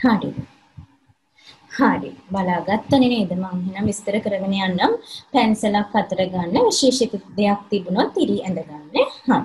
හරි. හරි. බලාගත්තනේ නේද? මම එහෙනම් විස්තර කරගෙන යන්නම්. පැන්සලක් අතර ගන්න විශේෂිත දෙයක් තිබුණොත් ඉරි ඇඳ ගන්න. හරි.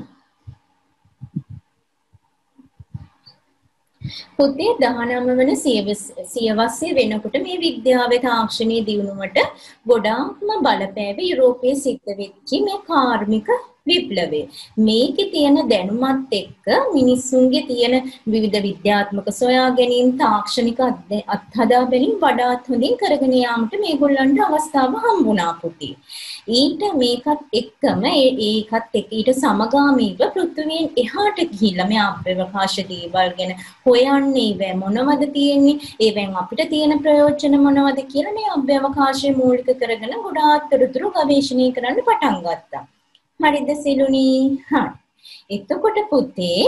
පුතේ 19 වන සියවසේ වෙනකොට මේ විද්‍යාවේ තාක්ෂණීය දියුණුවට ගොඩාක්ම බලපෑවේ යුරෝපයේ සිද්ධ වෙච්ච මේ කාර්මික විප්ලවය. මේකේ තියෙන දැනුමත් එක්ක මිනිස්සුන්ගේ තියෙන විවිධ විද්‍යාත්මක සොයා ගැනීම තාක්ෂණික අත්හදා බැලීම් වඩාත් හොඳින් කරගෙන යාමට මේගොල්ලන්ට අවස්ථාව හම්බුණා පුතේ. ඊට මේකත් එක්කම ඒකත් එක්ක ඊට සමගාමීව පෘථිවියෙන් එහාට ගිහිල්ලා මේ අභ්‍යවකාශ දේවල් ගැන හොයන්නේ වේ මොනවද තියෙන්නේ ඒවෙන් අපිට තියෙන ප්‍රයෝජන මොනවද කියලා මේ අභ්‍යවකාශය මූලික කරගෙන ගොඩාක් තොරතුරු ගවේෂණය කරන්න පටන් ගත්තා. හරිද සිලුනි? හරි. එතකොට පුතේ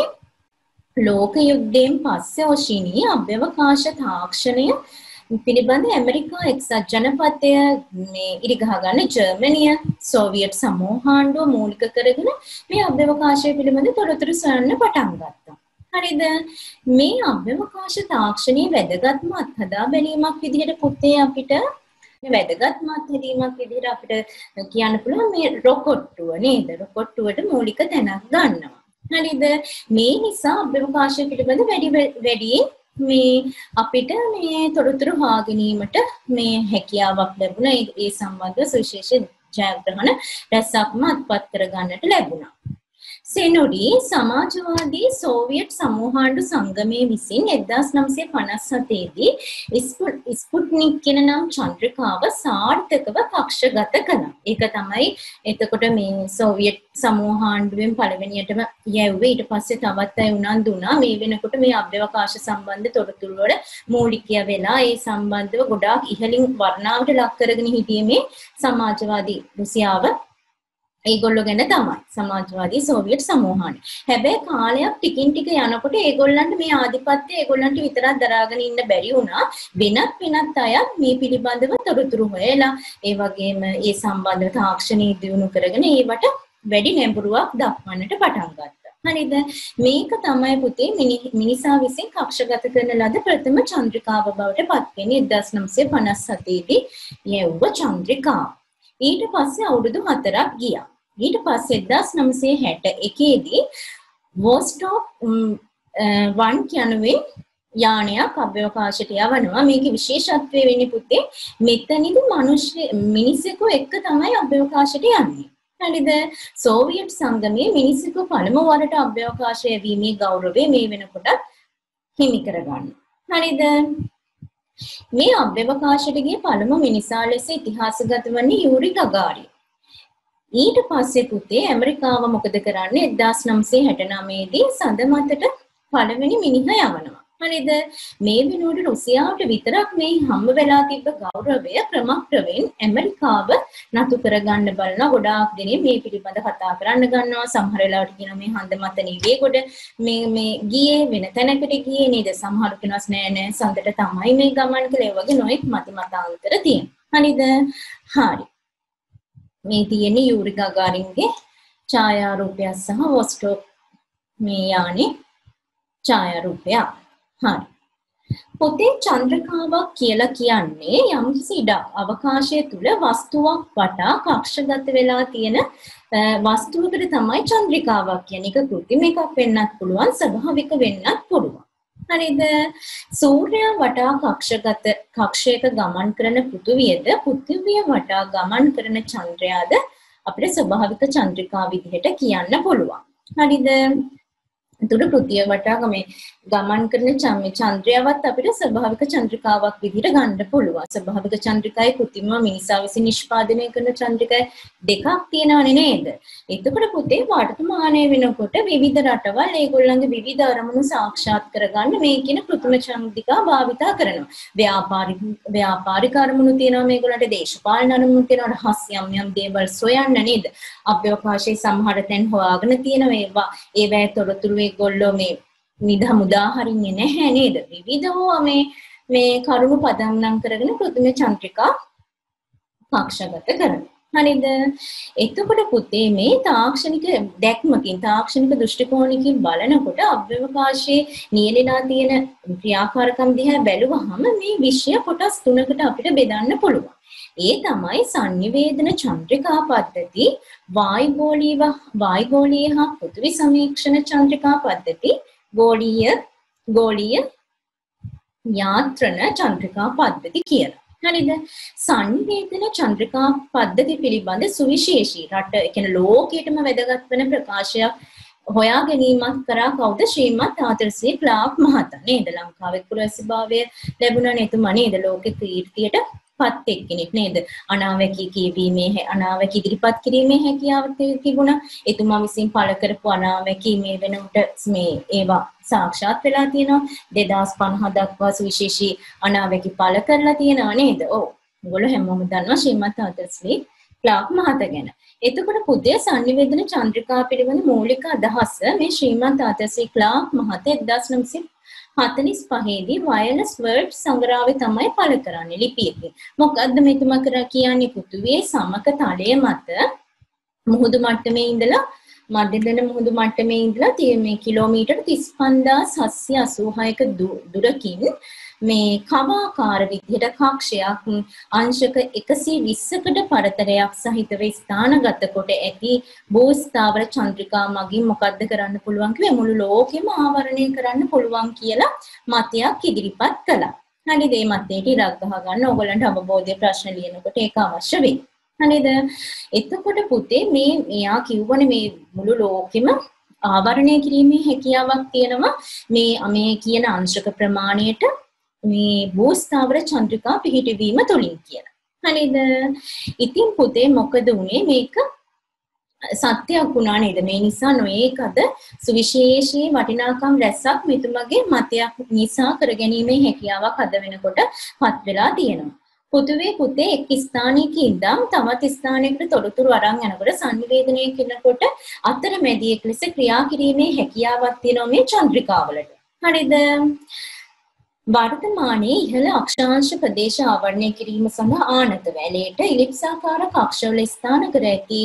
ලෝක යුද්ධයෙන් පස්සේ ඔෂිනී අභ්‍යවකාශ තාක්ෂණය පිළිබඳ ඇමරිකා එක්සත් ජනපදය මේ ඉරිගහ ගන්න ජර්මනිය සෝවියට් සමූහාණ්ඩුව මූලික කරගෙන මේ අභ්‍යවකාශය පිළිබඳ තොරතුරු සොයන්න පටන් ගත්තා. හරිද? මේ අභ්‍යවකාශ තාක්ෂණයේ වැදගත්ම අත්හදා බැලීමක් විදිහට පුතේ අපිට මේ වැදගත්ම අත්දැකීමක් විදිහට අපිට කියන්න පුළුවන් මේ රොකට්ටුව නේද? රොකට්ටුවට මූලික තැනක් ගන්නවා. හරිද? මේ නිසා අභ්‍යවකාශය පිළිබඳ වැඩි මේ අපිට මේ තොරතුරු හොයා ගැනීමට මේ හැකියාවක් ලැබුණා. ඒ සම්බන්ධව සුවිශේෂ ජයග්‍රහණ රැසක්ම අත්පත් කර ගන්නට ලැබුණා. සෙනුඩි සමාජවාදී සෝවියට් සමූහාණ්ඩු සංගමයේ විසින් 1957 දී ස්පුට්නික් කියන නම් චන්ද්‍රිකාව සාර්ථකව කක්ෂගත කළා. ඒක තමයි එතකොට මේ සෝවියට් සමූහාණ්ඩුවෙන් පළවෙනියටම යැව්වේ. ඊට පස්සේ තවත් අය උනන්දු වුණා. මේ වෙනකොට මේ අභ්‍යවකාශ සම්බන්ධ තොරතුරු වල මූලිකය වෙලා ඒ සම්බන්ධව ගොඩාක් ඉහළින් වර්ණාවට ලක් කරගෙන හිටියේ මේ සමාජවාදී රුසියාව. ඒගොල්ලෝ ගැන තමයි සමාජවාදී සෝවියට් සමූහාණ්ඩය. හැබැයි කාලයක් ටිකින් ටික යනකොට ඒගොල්ලන්ට මේ ආධිපත්‍යය ඒගොල්ලන්ට විතරක් දරාගෙන ඉන්න බැරි වුණා. වෙනත් අයත් මේ පිළිබඳව තොරතුරු හොයලා ඒ වගේම ඒ සම්බන්ධව තාක්ෂණීය දියුණු කරගෙන ඒවට වැඩි නැඹුරුවක් දක්වන්නට පටන් ගත්තා. හරිද? මේක තමයි පුතේ මිනිසා විසින් කක්ෂගත කරන ලද ප්‍රථම චන්ද්‍රිකාව බවට පත්වෙන්නේ 1957 දී යැව්ව චන්ද්‍රිකාව. ඊට පස්සේ අවුරුදු 4ක් ගියා. ඊට පස්සේ 1961 දී වොස්ටොක් 1 කියනුවේ යානයක් අභ්‍යවකාශයට යවනවා. මේකේ විශේෂත්වය වෙන්නේ පුතේ මෙතනදී මිනිසෙකු එක්ක තමයි අභ්‍යවකාශයට යන්නේ. හරිද? සෝවියට් සංගමයේ මිනිසෙකු පළමු වරට අභ්‍යවකාශය යැවීමේ ගෞරවය මේ වෙනකොට හිමි කරගන්නවා. හරිද? මේ අභ්‍යවකාශයට ගිය පළමු මිනිසා ලෙස ඉතිහාසගත වන්නේ යූරි ගගාරින්. ඊට පස්සේ පුතේ ඇමරිකාව මොකද කරන්නේ 1969 දී සඳ මතට පළවෙනි මිනිහා යවනවා. හරිද? මේ වෙනුවට රුසියාවට විතරක් මේ හම්බ වෙලා තිබ්බ ගෞරවය ක්‍රමක්‍රමයෙන් ඇමරිකාව නතු කරගන්න බලන ගොඩාක් දෙනෙක් මේ පිළිබඳ කතා කරන්න ගන්නවා. සමහර වෙලාවට කියනවා මේ හඳ මත නෙවෙයි කොට මේ ගියේ වෙන තැනකට ගියේ නේද? සමහරු කියනවා නෑ සඳට තමයි මේ ගමන් කළේ. වගේ නොඑක් මතමතාන්තර තියෙනවා. හරිද? හරි. මේ තියෙන්නේ යූරි ගගාරින්ගේ ඡායාරූපය සහ වොස්ටොක් මේ යානේ ඡායාරූපය. හරි. පොතේ චන්ද්‍රකාවක් කියලා කියන්නේ යම්කිසි ඉඩක් අවකාශය තුල වස්තුවක් වටා කක්ෂගත වෙලා තියෙන වස්තුවකට තමයි චන්ද්‍රිකාවක් කියන්නේ. ඒක කෘත්‍රිම එකක් වෙන්නත් පුළුවන්, ස්වභාවික වෙන්නත් පුළුවන්. හරිද? සූර්යයා වටා කක්ෂයක ගමන් කරන පෘථුවියද පෘථුවිය වටා ගමන් කරන චන්ද්‍රයාද අපිට ස්වභාවික චන්ද්‍රිකා විදිහට කියන්න පුළුවන්. හරිද? එතකොට පෘථිවිය වටා ගමන් කරන චන්ද්‍රයාවත් අපිට ස්වභාවික චන්ද්‍රිකාවක් විදිහට ගන්න පුළුවන්. ස්වභාවික චන්ද්‍රිකයි කෘත්‍රිම මිනිසා විසින් නිෂ්පාදනය කරන චන්ද්‍රිකයි දෙකක් තියෙනවනේ නේද? එතකොට පුතේ වර්තමානයේ වෙනකොට විවිධ රටවල් ඒගොල්ලන්ගේ විවිධ අරමුණු සාක්ෂාත් කරගන්න මේ කියන කෘත්‍රිම චන්ද්‍රිකා භාවිතා කරනවා. ව්‍යාපාරික අරමුණු තියෙනවා මේගොල්ලන්ට, දේශපාලන අරමුණු තියෙනවා, රහස් යම් දේවල් සොයන්න නේද? අභ්‍යවකාශයේ සමහර තැන් හොයාගෙන තියෙනවා. ඒවැය තොරතුරු ඒගොල්ලෝ මේ මුදා හරින්නේ නැහැ නේද? විවිධව මේ කරුණු පදනම් කරගෙන කෘත්‍රිම චන්ද්‍රිකා කක්ෂගත කරනවා. හරිද? එතකොට පුතේ මේ තාක්ෂණික දැක්මකින් තාක්ෂණික දෘෂ්ටි කෝණයකින් බලනකොට අව්‍යවකාශයේ නියැලෙලා තියෙන ක්‍රියාකාරකම් දිහා බැලුවහම මේ විෂය කොටස් තුනකට අපිට බෙදන්න පුළුවන්. ඒ තමයි sannivedana චන්ද්‍රිකා පද්ධති, වායුගෝලීය හා පෘථිවි සමීක්ෂණ චන්ද්‍රිකා පද්ධති, ගෝලීය යාත්‍රණ චන්ද්‍රිකා පද්ධති කියලා. හරිද? සංවේදන චන්ද්‍රිකා පද්ධති පිළිබඳ සුවිශේෂී රට කියන්නේ ලෝකයටම වැදගත් වෙන ප්‍රකාශයක් හොයා ගැනීමක් කරා කවුද? ශ්‍රීමත් ආතර් සී ක්ලාක් මහතා නේද? ලංකාවේ පුරවැසිභාවය ලැබුණා නේද? එතුමා නේද ලෝක කීර්තියට පත් එක්කෙනෙක් නේද? අනාවැකි කියවීමේ අනාවැකි ඉදිරිපත් කිරීමේ හැකියාව තිබුණා. එතුමා විසින් පළ කරපු අනාවැකි මේ වෙනකොට මේ ඒවා සාක්ෂාත් වෙලා තියෙනවා. 2050 දක්වා සුවිශේෂී අනාවැකි පළ කරලා තියෙනවා නේද? ඔව්. ඔයගොල්ලෝ හැමෝම දන්නවා ශ්‍රීමත් ආතර් සී ක්ලාක් මහතා ගැන. එතකොට පුතේ sannivedana චන්ද්‍රිකා පිළිබඳ මූලික අදහස මේ ශ්‍රීමත් ආතර් සී ක්ලාක් මහතා 1945 දී වයර්ලස් වර්ඩ් සංග්‍රහය තමයි පළ කරන්නේ ලිපියකින්. මොකද්ද මෙතුමා කරා කියන්නේ? පෘථිවියේ සමක තලය මත මුහුදු මට්ටමේ ඉඳලා මධ්‍යදන මුහුදු මට්ටමේ ඉඳලා මේ කිලෝමීටර් 35786ක දුරකින් මේ කවාකාර විදිහට කක්ෂයක් අංශක 120කට පරතරයක් සහිතව ස්ථානගත කොට ඇති භූස්ථාවර චන්ද්‍රිකා මගින් මොකද්ද කරන්න පුළුවන් කිව්වේ මුළු ලෝකෙම ආවරණය කරන්න පුළුවන් කියලා මතයක් ඉදිරිපත් කළා. හරිද? මේ මතයට ඉරක් ගහ ගන්න ඕගොල්ලන්ට අවබෝධය ප්‍රශ්න ලියනකොට ඒක අවශ්‍ය වෙයි. හරිද? එතකොට පුතේ මේ එයා කිව්වනේ මේ මුළු ලෝකෙම ආවරණය කිරීමේ හැකියාවක් තියෙනවා මේ කියන අංශක ප්‍රමාණයට මේ භූස්ථාවර චන්ද්‍රිකා පිහිටවීම තුලින් කියලා. හරිද? ඉතින් පුතේ මොකද උනේ? මේක සත්‍යයක් වුණා නේද? මේ නිසා නොඒකද සුවිශේෂී වටිනාකම් රැසක් මෙතුමගේ මතයක් නිසා කරගැනීමේ හැකියාවක් අද වෙනකොට පත් වෙලා තියෙනවා. පෘථිවියේ පුතේ එක් ස්ථානයක ඉඳන් තවත් ස්ථානයකට තොරතුරු අරන් යනකොට සංනිවේදනය කරනකොට අතරමැදියෙක් ලෙස ක්‍රියා කිරීමේ හැකියාවක් තියෙනවා මේ චන්ද්‍රිකාවලට. හරිද? වර්තමානයේ ඉහළ අක්ෂාංශ ප්‍රදේශ ආවරණය කිරීම සඳහා ආනත වැලේට ඉලිප්සාකාර කක්ෂවල ස්ථාන කර ඇති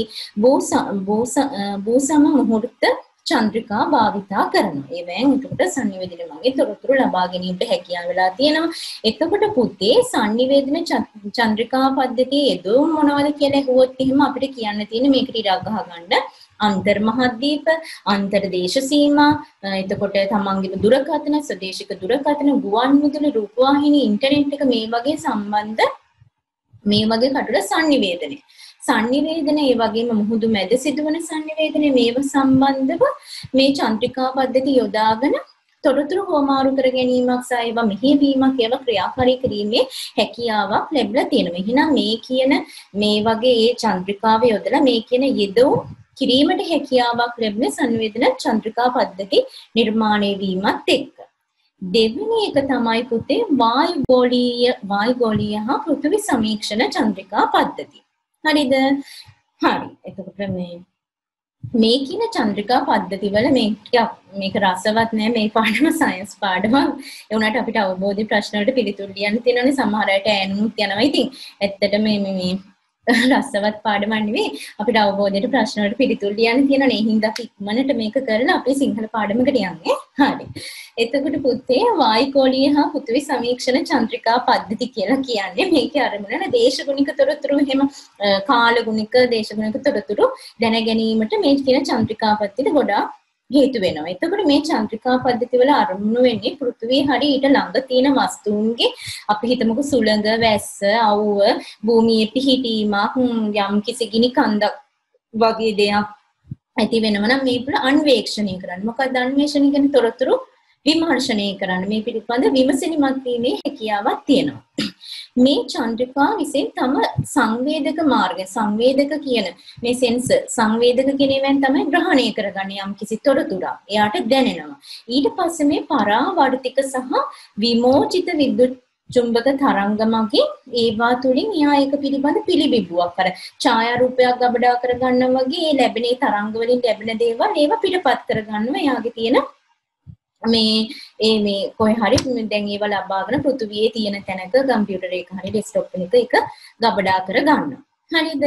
භූසම මුහුර්ත චන්ද්‍රිකා භාවිතා කරනවා. ඒවෙන් එතකොට සංනිවේදන මගේ තොරතුරු ලබා ගැනීමට හැකියාව වෙලා තියෙනවා. එතකොට පුතේ සංනිවේදන චන්ද්‍රිකා පද්ධතියේ යෙදුම් මොනවද කියලා ඇහුවොත් එහෙම අපිට කියන්න තියෙන්නේ මේකට ඉරක් ගහ ගන්න. අන්තර් මහද්වීප, අන්තර්දේශ සීමා, එතකොට තමන්ගේ දුරකථන, ස්වදේශික දුරකථන, ගුවන් විදුලි, රූපවාහිනී, ඉන්ටර්නෙට් එක මේ වගේ සම්බන්ධ මේ වගේ කටුල සංනිවේදනය. සංනිවේදන ඒ වගේම මුහුදු මැද සිදුවන සංනිවේදනය මේව සම්බන්ධව මේ චන්ද්‍රිකා පද්ධතිය යොදාගෙන තොරතුරු හොමාරු කර ගැනීමක් සහ ඒවා මෙහෙයවීමක් ඒවා ක්‍රියාකාරී කිරීමේ හැකියාවක් ලැබලා තියෙනවා. එහෙනම් මේ කියන මේ වගේ ඒ චන්ද්‍රිකාව යොදලා මේ කියන යෙදවුම් කිරීමට හැකියාවක් ලැබෙන සංවේදන චන්ද්‍රිකා පද්ධති නිර්මාණය වීමත් එක්ක. දෙවෙනි එක තමයි පුතේ වායුගෝලීය හා පෘථිවි සමීක්ෂණ චන්ද්‍රිකා පද්ධති. හරිද? හරි. එතකොට මේ කියන චන්ද්‍රිකා පද්ධති වල මේක රසවත් නෑ මේ පාඩම සයන්ස් පාඩමක්. ඒ වුණාට අපිට අවබෝධ ප්‍රශ්න වලට පිළිතුරු ලියන්න තියෙනවානේ සමහර අයට ඈනුත් යනවා. ඉතින් ඇත්තට මේ රසවත් පාඩමක් නෙවෙයි අපිට අවබෝධයට ප්‍රශ්න වලට පිළිතුරු ලියන්න තියෙනනේ. ඒ හින්දා ඉක්මනට මේක කරලා අපි සිංහල පාඩමකට යන්නේ. හරි. එතකොට පුතේ වායුගෝලීය හා පෘථිවි සමීක්ෂණ චන්ද්‍රිකා පද්ධති කියලා කියන්නේ මේකේ අරමුණ දේශගුණික තොරතුරු එහෙම කාලගුණික දේශගුණික තොරතුරු දැන ගැනීමට මේ කියන චන්ද්‍රිකා පද්ධතිය ගොඩාක් හේතු වෙනවා. එතකොට මේ චන්ද්‍රිකා පද්ධති වල අරමුණු වෙන්නේ පෘථිවිය හරි ඊට ළඟ තියෙන වස්තුන්ගේ අපි හිතමුකෝ සුළඟ, වැස්ස, අවුව, භූමියේ පිහිටීමක්, යම් කිසි ගිනි කන්දක් වගේ දෙයක් ඇති වෙනවා නම් මේ පුළ අන්වේක්ෂණය කරන්න. මොකක්ද අන්වේෂණය කියන්නේ? තොරතුරු විමර්ශනය කරන්න. මේ පිළිබඳ විමසිලිමත් වීමේ හැකියාවක් තියෙනවා. මේ චන්ද්‍රිකා විසින් තම සංවේදක මාර්ග සංවේදක කියන මේ සෙන්සර් සංවේදක කියන ඒවාන් තමයි ග්‍රහණය කරගන්නේ යම් කිසි තොරතුරක් එයාට දැනෙනවා. ඊට පස්සේ මේ පරාවර්තික සහ විමෝචිත විද්‍යුත් චුම්බක තරංග මගින් ඒවා තුලින් එයා ඒක පිළිබඳ පිළිබිඹුවක් අර ඡායාරූපයක් ගබඩා කරගන්නවා වගේ ඒ ලැබෙන තරංග වලින් ලැබෙන දේවල් ඒවා පිටපත් කරගන්නවා එයාගේ තියෙන මේ කොහේ හරි දැන් ඒව ලබාගෙන පෘථුවියේ තියෙන තැනක කම්පියුටර් එක හරි ඩෙස්ක්ටොප් එක ගබඩා කර ගන්නවා. හරිද?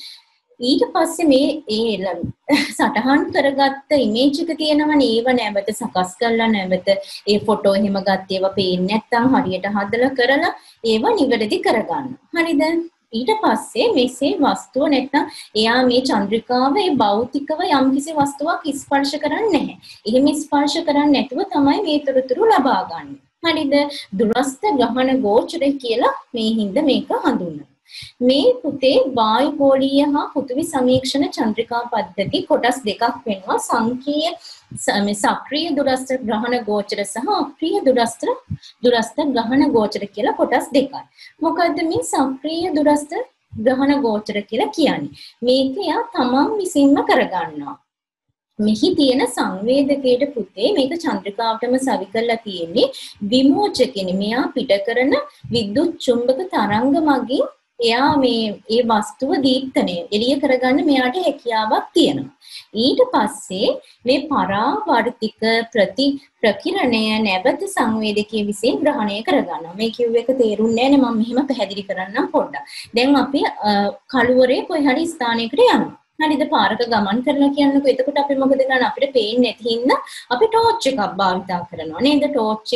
ඊට පස්සේ මේ ඒ සටහන් කරගත්ත ඉමේජ් එක තියෙනවනේ ඒව නැවත සකස් කරලා නැවත ඒ ෆොටෝ එහෙම ගත්ත ඒවා පේන්නේ නැත්නම් හරියට හදලා කරලා ඒව නිවැරදි කරගන්න. හරිද? ඊට පස්සේ මෙසේ වස්තුව නැත්නම් එයා මේ චන්ද්‍රිකාව ඒ භෞතිකව යම්කිසි වස්තුවක් ස්පර්ශ කරන්නේ නැහැ. එහෙම ස්පර්ශ කරන්නේ නැතුව තමයි මේ තොරතුරු ලබා ගන්න. හරිද? දුරස්ත ග්‍රහණ ගෝචරය කියලා මේ හින්දා මේක හඳුන්වනවා. මේ පුතේ වායුගෝලීය හා පෘථිවි සමීක්ෂණ චන්ද්‍රිකා පද්ධති කොටස් දෙකක් වෙනවා. සංකීය සක්‍රීය දුරස්ත ග්‍රහණ ගෝචර සහ අප්‍රිය දුරස්ත ග්‍රහණ ගෝචර කියලා කොටස් දෙකයි. මොකද්ද මේ සක්‍රීය දුරස්ත ග්‍රහණ ගෝචර කියලා කියන්නේ? මේක යා තමන් විසින්ම කරගන්නවා. මෙහි තියෙන සංවේදකයට පුතේ මේක චන්ද්‍රිකාවටම සවි කරලා තියෙන්නේ විමෝචකෙනි. මෙයා පිට කරන විද්‍යුත් චුම්බක තරංග මගින් එයා මේ වස්තුව දීප්තණය එළිය කරගන්න මෙයාට හැකියාවක් තියෙනවා. ඊට පස්සේ මේ පරාවර්තික ප්‍රකිරණය නැවත සංවේදකයේ විසින් ග්‍රහණය කරගන්නවා. මේ කිව්ව එක තේරුන්නේ නැහැ නේ, මම මෙහෙම පැහැදිලි කරන්නම් පොඩ්ඩක්. දැන් අපි කළුවරේ කොයි හරි ස්ථානයකට යනවා. හරිද? පාරක ගමන් කරලා කියන්නකෝ. එතකොට අපි මොකද කරන්නේ? අපිට පේන්නේ නැති හින්දා අපි ටෝච් එකක් භාවිතා කරනවා නේද? ටෝච්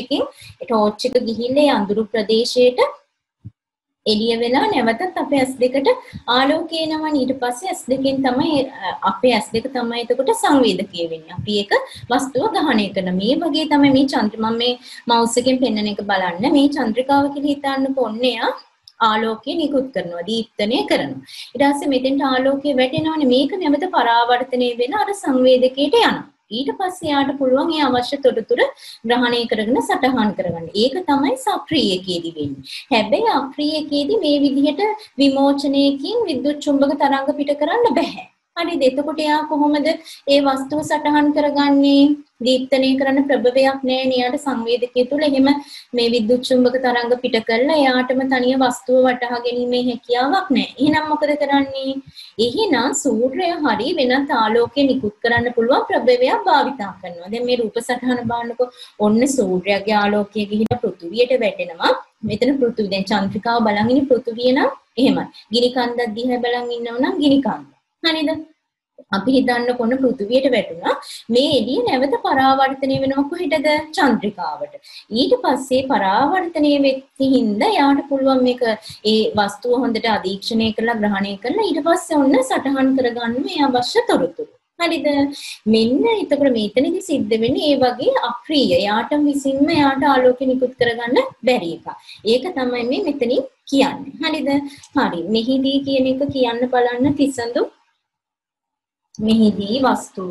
එක ගිහිල්ලා අඳුරු ප්‍රදේශයට එළිය වෙලා නැවතත් අපේ S2ට ආලෝකය එනවා. ඊට පස්සේ S2කින් තමයි අපේ S2 තමයි එතකොට සංවේදකීය වෙන්නේ. අපි ඒක වස්තුව ග්‍රහණය කරන මේ වගේ තමයි මේ මම මේ මවුස් එකෙන් පෙන්වන එක බලන්න. මේ චන්ද්‍රිකාව කියලා හිතන්නකෝ. ඔන්නේ ආලෝකය නිකුත් කරනවා, දීප්තණය කරනවා. ඊට පස්සේ මෙතෙන්ට ආලෝකය වැටෙනවානේ. මේක නැවත පරාවර්තනය වෙන අර සංවේදකයට යනවා. ඊට පස්සේ යාට පුළුවන් ඒ අවශ්‍ය තොරතුරු ග්‍රහණය කරගෙන සටහන් කරගන්න. ඒක තමයි සක්‍රීයකයේදී වෙන්නේ. හැබැයි අක්‍රීයකයේදී මේ විදිහට විමෝචනයකින් විද්‍යුත් චුම්බක තරංග පිට කරන්න බෑ. හරිද? එතකොට එයා කොහොමද ඒ වස්තුව සටහන් කරගන්නේ? දීප්තණය කරන ප්‍රභවයක් නැහැ නේ. යාට සංවේදකයේ තුල එහෙම මේ විද්‍යුත් චුම්බක තරංග පිට කරලා එයාටම තනිය වස්තුව වටහා ගැනීමේ හැකියාවක් නැහැ. එහෙනම් මොකද කරන්නේ? එහෙනම් සූර්යය හරි වෙනත් ආලෝකය නිකුත් කරන්න පුළුවන් ප්‍රභවයක් භාවිතා කරනවා. දැන් මේ රූප සටහන බලන්නකො. ඔන්න සූර්යයාගේ ආලෝකය ගිහින් පෘථුවියට වැටෙනවා. මෙතන පෘථුවිය දැන් චන්ද්‍රිකාව බලන් ඉන්නේ පෘථුවිය නම් එහෙමයි. ගිනි කන්දක් දිහා බලන් ඉන්නව නම් ගිනි කන්ද. හරිද? අපි හිතන්න කොන පෘථුවියට වැටුණා. මේ එළිය නැවත පරාවර්තනය වෙනවා කොහෙටද? චන්ද්‍රිකාවට. ඊට පස්සේ පරාවර්තනය වෙච්ච හින්දා යාට පුළුවන් මේක ඒ වස්තුව හොඳට අධීක්ෂණය කරලා ග්‍රහණය කරලා ඊට පස්සේ ඔන්න සටහන් කරගන්න මේ අවශ්‍ය තොරතුරු. හරිද? මෙන්න එතකොට මේතනදී සිද්ධ වෙන්නේ ඒ වගේ අක්‍රීය. යාට විසින්ම යාට ආලෝකය නිකුත් කරගන්න බැරි එක. ඒක තමයි මේ මෙතනින් කියන්නේ. හරිද? හරි. මෙහිදී කියන එක කියන්න බලන්න තිසඳු. මෙහිදී වස්තුව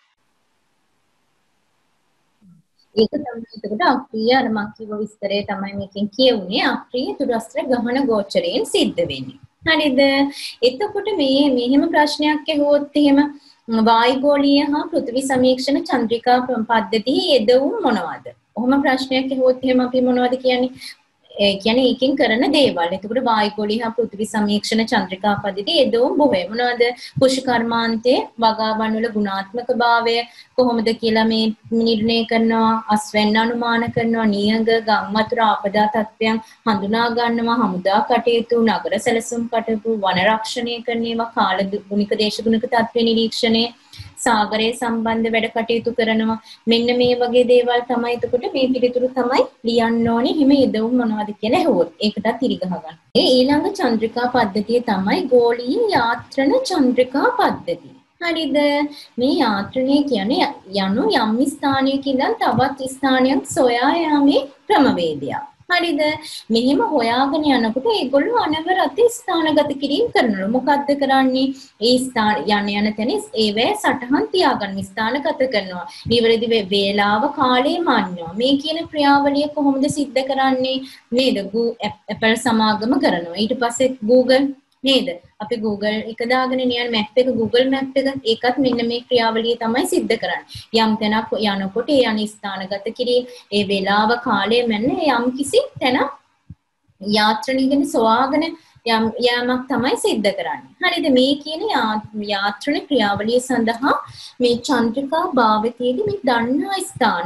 ඒක තමයි එතකොට අක්‍රීය අර මම කිව්ව විස්තරය තමයි මේකෙන් කියුනේ. අක්‍රීය දුරස්ත ග්‍රහණ ගෝචරයෙන් සිද්ධ වෙන්නේ. හරිද? එතකොට මේ මෙහෙම ප්‍රශ්නයක් ඇහුවොත් එහෙම වායුගෝලීය හා පෘථිවි සමීක්ෂණ චන්ද්‍රිකා පද්ධතියේ යෙදවුම් මොනවද? ඔහොම ප්‍රශ්නයක් ඇහුවොත් එහෙම අපි මොනවද කියන්නේ? කියන්නේ ඒකෙන් කරන දේවල්. එතකොට වායුගෝලීය හා පෘථිවි සමීක්ෂණ චන්ද්‍රිකා පද්ධතියේ යෙදවුම් බොහෝ මොනවද? කුෂි කර්මාන්තයේ වගාවන් වල ගුණාත්මක භාවය කොහොමද කියලා මේ නිර්ණය කරනවා, අස්වැන්න අනුමාන කරනවා, නියඟ ගම්මතුර ආපදා තත්ත්වයන් හඳුනා ගන්නවා, හමුදා කටයුතු, නගර සැලසුම් කටයුතු, වන රක්ෂණය කරන ඒවා, කාල ගුණික දේශගුණික තත්ත්ව නිරීක්ෂණය, සාගරයේ සම්බන්ධ වැඩ කටයුතු කරනවා. මෙන්න මේ වගේ දේවල් තමයි එතකොට මේ පිළිතුරු තමයි ලියන්න ඕනේ. හිම යෙදවුම් මොනවද කියලා ඇහුවොත් ඒකටත් ඉරිගහ ගන්න. ඒ ඊළඟ චන්ද්‍රිකා පද්ධතිය තමයි ගෝලීය යාත්‍රණ චන්ද්‍රිකා පද්ධතිය. හරිද? මේ යාත්‍රණය කියන්නේ යනු යම් ස්ථානයක ඉඳන් තවත් ස්ථානයක් සොයා යාමේ ක්‍රමවේදයක්. හරිද? මෙහෙම හොයාගෙන යනකොට ඒගොල්ලෝ අනවරත ස්ථානගත කිරීම කරනවා. මොකද්ද කරන්නේ? ඒ ස්ථාන යන තැන ඒවැ සටහන් තියාගන්න ස්ථානගත කරනවා. නිවැරදි වේලාව කාලය මාන්නවා. මේ කියන ක්‍රියාවලිය කොහොමද සිද්ධ කරන්නේ? නේද? Apple සමාගම කරනවා. ඊට පස්සේ Google නේද? අපි Google එක දාගෙන නියන් map එක Google map එක ඒකත් මෙන්න මේ ක්‍රියාවලිය තමයි සිද්ධ කරන්නේ. යම් තැනක් යනකොට ඒ යන ස්ථානගත කිරීම, ඒ වේලාව කාලය මෙන්න යම් කිසි තැනක් යාත්‍රණයකින් සොයාගෙන යමක් තමයි සිද්ධ කරන්නේ. හරිද? මේ කියන යාත්‍රණ ක්‍රියාවලිය සඳහා මේ චන්ද්‍රිකා භාවිතයේදී මේ දන්නා ස්ථාන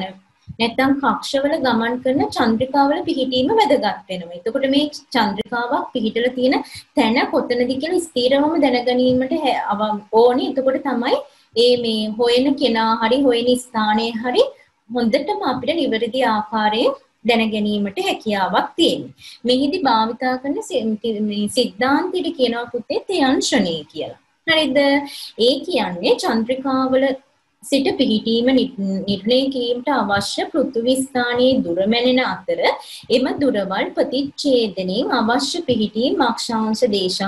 නැත්නම් කක්ෂවල ගමන් කරන චන්ද්‍රිකාවල පිහිටීම වැදගත් වෙනවා. එතකොට මේ චන්ද්‍රිකාවක් පිහිටලා තියෙන තැන කොතනද කියලා ස්ථිරවම දැනගැනීමට ඕනේ. එතකොට තමයි මේ හොයන කෙනා හරි හොයන ස්ථානයේ හරි හොඳටම අපිට නිවැරදි ආකාරයෙන් දැන ගැනීමට හැකියාවක් තියෙනවා. මෙහිදී භාවිතා කරන සිද්ධාන්තෙට කියනවා පුතේ ත්‍යංශණය කියලා. හරිද? ඒ කියන්නේ චන්ද්‍රිකාවල සිට පිහිටීම නිර්ණය කිරීමට අවශ්‍ය පෘථිවි ස්ථානයේ දුර මැනෙන අතර එම දුරවල් ප්‍රතිච්ඡේදණයෙන් අවශ්‍ය පිහිටීම් අක්ෂාංශ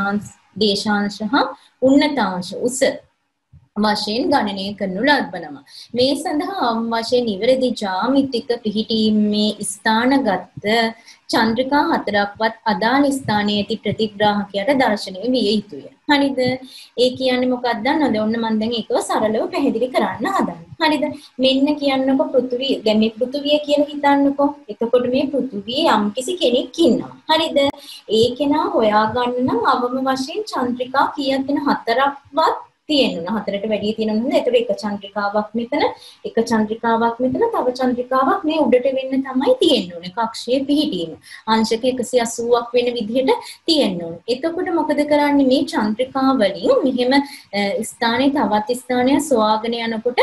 දේශාංශ හා උන්නතාංශ උස වශයෙන් ගණනය කරනු ලබනවා. මේ සඳහා වශයෙන් නිවැරදි ජ්‍යාමිතික පිහිටීමේ ස්ථානගත චන්ද්‍රිකා හතරක්වත් අදාළ ස්ථානයේ ඇති ප්‍රතිග්‍රාහකයට දර්ශනය විය යුතුය. හරිද? ඒ කියන්නේ මොකක්ද දන්නවද? ඔන්න මම දැන් ඒකව සරලව පැහැදිලි කරන්න හදන්නේ. හරිද? මෙන්න කියන්නකො පෘථිවිය. දැන් මේ පෘථිවිය කියලා හිතන්නකො. එතකොට මේ පෘථිවියේ යම්කිසි කෙනෙක් ඉන්නවා. හරිද? ඒ කෙනා හොයාගන්න නම් අවම වශයෙන් චන්ද්‍රිකා කීයක් වෙන හතරක්වත් තියෙනවා. හතරට වැඩි තියෙනවා නේද? ඒතර එක චන්ද්‍රිකාවක් මෙතන, එක චන්ද්‍රිකාවක් මෙතන, තව චන්ද්‍රිකාවක් මේ උඩට වෙන්න තමයි තියෙන්න ඕනේ. කක්ෂයේ පිහිටීම. අංශක 180ක් වෙන විදිහට තියෙන්න ඕනේ. එතකොට මොකද කරන්නේ මේ චන්ද්‍රිකා වලින් මෙහෙම ස්ථානයේ තවත් ස්ථානයක් සොයාගෙන යනකොට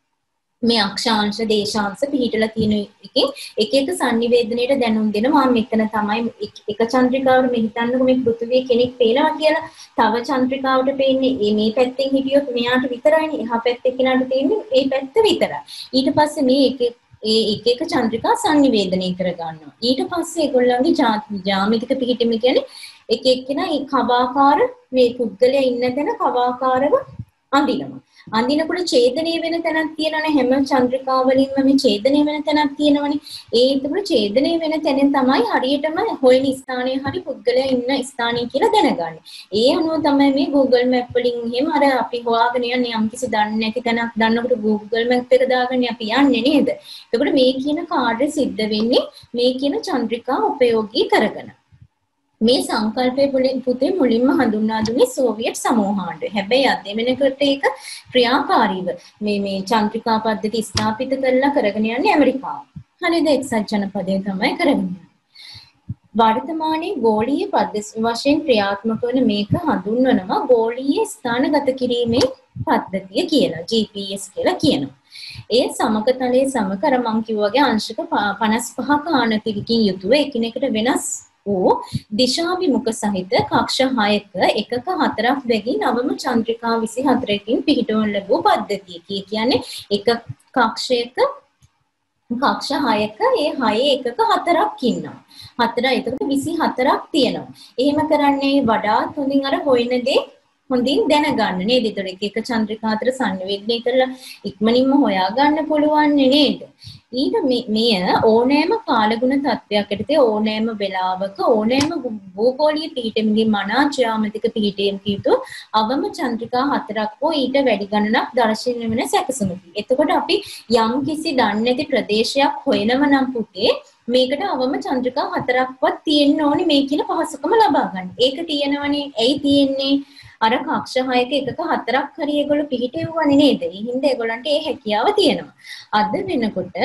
මේ අක්ෂාංශ දේශාංශ පිහිටලා තියෙන එකෙන් එක එක sannivedanayට දැනුම් දෙනවා. මෙතන තමයි එක චන්ද්‍රිකාවට මේ හිතන්නකො මේ පෘථිවියේ කෙනෙක් පේනවා කියලා. තව චන්ද්‍රිකාවට පේන්නේ මේ පැත්තෙන් හිටියොත් මෙයාට විතරයිනේ. එහා පැත්තේ කෙනාට තියෙන්නේ මේ පැත්ත විතරයි. ඊට පස්සේ මේ එක එක චන්ද්‍රිකා sannivedanaya කර ගන්නවා. ඊට පස්සේ ඒගොල්ලන්ගේ ජ්‍යාමිතික පිහිටීම කියන්නේ එක එක්කෙනා මේ කවාකාර මේ පුද්ගලයා ඉන්න තැන කවාකාරව අඳිනවා. අඳිනකොට ඡේදනය වෙන තැනක් තියෙනවනේ හැම චන්ද්‍රිකාවලින්ම මේ ඡේදනය වෙන තැනක් තියෙනවනේ. ඒකට ඡේදනය වෙන තැනෙන් තමයි හරියටම හොයන ස්ථානයේ හරි පුද්ගලයා ඉන්න ස්ථානය කියලා දැනගන්නේ. ඒ අනුව තමයි මේ Google Map වලින් එහෙම අර අපි හොයාගෙන යන්නේ යම්කිසි දන්නේ නැති තැනක් දන්නකොට Google Map එක දාගන්නේ අපි යන්නේ නේද? එතකොට මේ කියන කාර්ය සිද්ධ වෙන්නේ මේ කියන චන්ද්‍රිකා උපයෝගී කරගෙන. මේ සංකල්පයේ පුතේ මුලින්ම හඳුන්වා දුන්නේ සෝවියට් සමූහාණ්ඩුව. හැබැයි අද වෙනකොට ඒක ක්‍රියාකාරීව මේ චන්ද්‍රිකා පද්ධතිය ස්ථාපිත කරලා කරගෙන යන්නේ ඇමරිකාව. හරිද? එක්සත් ජනපදයේ තමයි කරගෙන යන්නේ. වර්තමානයේ ගෝලීය පද්ධති වශයෙන් ක්‍රියාත්මක වන මේක හඳුන්වනවා ගෝලීය ස්ථානගත කිරීමේ පද්ධතිය කියලා. GPS කියලා කියනවා. ඒ සමකතලයේ සමකර මං කිව්වාගේ අංශක 55ක ආනතිකකින් යුතුව එකිනෙකට වෙනස් වූ දිශාභිමුඛ සහිත කක්ෂ 6ක එකක 4ක් බැගින් නවම චන්ද්‍රිකා 24කින් පිහිටවන ලැබූ පද්ධතිය. කියන්නේ එක කක්ෂයක කක්ෂ 6ක ඒ 6 එකක 4ක් ඉන්නවා. 4 එතකොට 24ක් තියෙනවා. එහෙම කරන්නේ වඩාත් හොඳින් අර හොයන දේ හොඳින් දැනගන්න නේද? ඒතර එක චන්ද්‍රිකා අතර සංනිවේදනය කරලා ඉක්මනින්ම හොයා ගන්න පුළුවන් නේද? ඊට මෙය ඕනෑම කාලගුණ තත්ත්වයක් යටතේ ඕනෑම වෙලාවක ඕනෑම භූගෝලීය පිහිටීමකින් මනා ජ්‍යාමිතික පිහිටීමක යුතු අවම චන්ද්‍රිකා 4ක් හෝ ඊට වැඩි ගණනක් දර්ශනය වෙන සැකසුමකි. එතකොට අපි යම් කිසි දන්නේ නැති ප්‍රදේශයක් හොයනව නම් පුතේ මේකට අවම චන්ද්‍රිකා 4ක්වත් තියෙන්න ඕනේ මේ කියන පහසුකම ලබා ගන්න. ඒක තියෙනවනේ. ඇයි තියෙන්නේ? අර කක්ෂ 6ක එකක 4ක් හරි ඒගොල්ලෝ පිහිටෙව්වනේ නේද? ඒ හින්දා ඒගොල්ලන්ට ඒ හැකියාව තියෙනවා. අද වෙනකොට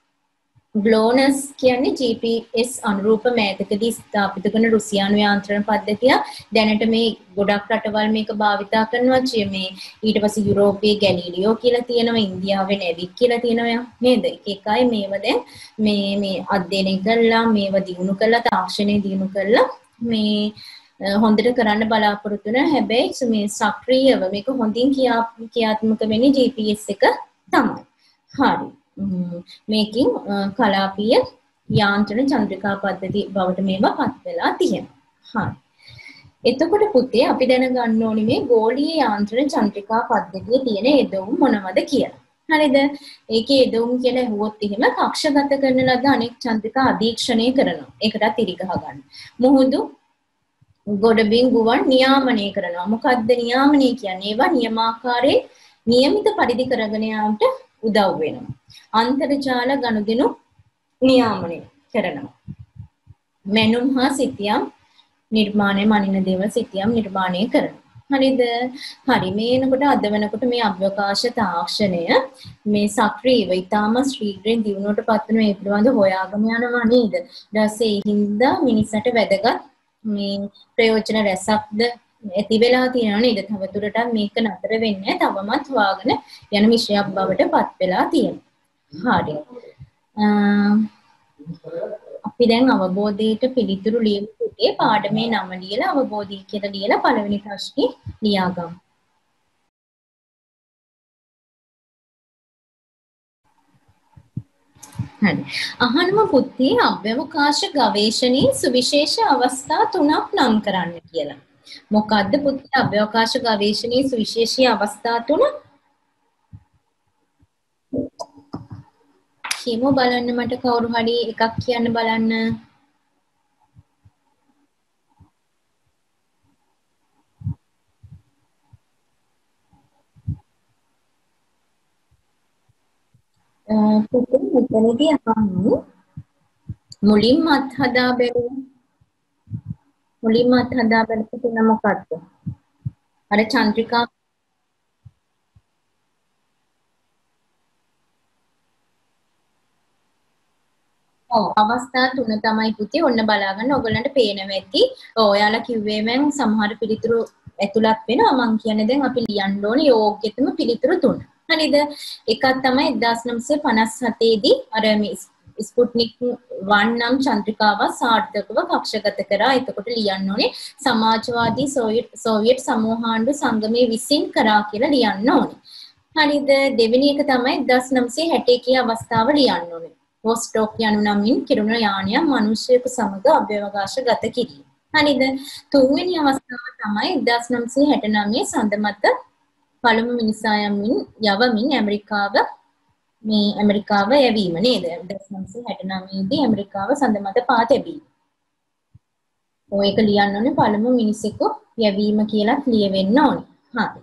GLONASS කියන්නේ GPS අනුරූප මෑතකදී ස්ථාපිත කරන රුසියානු යාන්ත්‍රණ පද්ධතිය. දැනට මේ ගොඩක් රටවල් මේක භාවිතා කරනවා. මේ ඊට පස්සේ යුරෝපයේ ගැලීලියෝ කියලා තියෙනවා, ඉන්දියාවේ නැවික් කියලා තියෙනවා නේද? එක එකයි මේව දැන් මේ අධ්‍යයනය කරලා මේව දිනු කරලා තාක්ෂණය දිනු කරලා මේ හොඳට කරන්න බලාපොරොත්තු වෙන. හැබැයි මේ සක්‍රීයව මේක හොඳින් ක්‍රියාත්මක වෙන්නේ GPS එක තමයි. හරි. මේකින් කලාපීය යාන්ත්‍රණ චන්ද්‍රිකා පද්ධතිය බවට මේවා පත් වෙලා තියෙනවා. හරි. එතකොට පුතේ අපි දැනගන්න ඕනේ මේ ගෝලීය යාන්ත්‍රණ චන්ද්‍රිකා පද්ධතියේ තියෙන යෙදවුම් මොනවද කියලා. හරිද? ඒකේ යෙදවුම් කියලා ඇහුවොත් එහෙම කක්ෂගත කරන ලද අනෙක් චන්ද්‍රිකා අධීක්ෂණය කරනවා. ඒකටත් ඉරි ගහ ගන්න. මුහුදු ගොඩබිම් ගුවන් නියාමනය කරනවා. මොකද්ද නියාමනය කියන්නේ? ඒවා නියමාකාරයේ નિયમિત පරිදි කරගෙන යාමට උදව් වෙනවා. අන්තර්ජාල ගනුදෙනු නියාමනය කරනවා. මැනුම් හා සිතියම් නිර්මාණය මනින දේවල් සිතියම් නිර්මාණය කරනවා. හරිද? හරි මේ එනකොට අද වෙනකොට මේ අවකාශ තාක්ෂණය මේ සක්‍රීයව ඊටාම ශීඝ්‍රයෙන් දියුණුවට පත් වෙන මේ පිළිබඳ හොයාගෙන යනවා නේද? ඊට පස්සේ ඒ හින්දා මිනිස්සුන්ට වැදගත් මේ ප්‍රයෝජන රැසක්ද ඇති වෙලා තියෙනවා නේද? තවදුරටත් මේක නතර වෙන්නේ තවමත් හොයාගෙන යන විෂයක් බවට පත් වෙලා තියෙනවා. හරි. අපි දැන් අවබෝධයට පිළිතුරු ලියමු පුතේ පාඩමේ නම ලියලා අවබෝධය කියලා ලියලා පළවෙනි ප්‍රශ්නේ ලියාගමු. හරි. අහනම පුතේ අභ්‍යවකාශ ගවේෂණයේ සුවිශේෂ අවස්ථා 3ක් නම් කරන්න කියලා. මොකද්ද පුතේ අභ්‍යවකාශ ගවේෂණයේ සුවිශේෂී අවස්ථා 3? කියමු බලන්න මට කවුරු හරි එකක් කියන්න බලන්න. පුතේ මෙතනදී අහන්නේ මුලින්ම අත්හදා බැලුව තුන මොකක්ද? අර චන්ද්‍රිකා ඔව් අවස්ථා තුන තමයි පුතේ ඔන්න බලාගන්න ඔයගලන්ට පේනවා ඇති. ඔයාලා කිව්වේ මම සමහර පිළිතුරු ඇතුළත් වෙනවා මම කියන්නේ දැන් අපි ලියන්න ඕනේ යෝග්‍යතම පිළිතුරු තුන. හරිද? එකක් තමයි 1957 දී අර මේ ස්පුට්නික් 1 නම් චන්ද්‍රිකාව සාර්ථකව කක්ෂගත කරා. එතකොට ලියන්න ඕනේ සමාජවාදී සෝවියට් සමූහාණ්ඩු සංගමයේ විසින් කරා කියලා ලියන්න ඕනේ. හරිද? දෙවෙනි එක තමයි 1961 අවස්ථාව ලියන්න ඕනේ. වොස්ටොක් යනු නමින් කිරුණ යානයක් මිනිසෙකු සමග අභ්‍යවකාශ ගත කිරීම. හරිද? තුන්වෙනි අවස්ථාව තමයි 1969 සඳ මත පළමු මිනිසා යවමින් ඇමරිකාව යැවීම නේද? 1969 දී ඇමරිකාව සඳ මත පා තැබීම. ඔය එක ලියන්න ඕනේ පළමු මිනිසෙකු යැවීම කියලා ලියවෙන්න ඕනේ. හරි.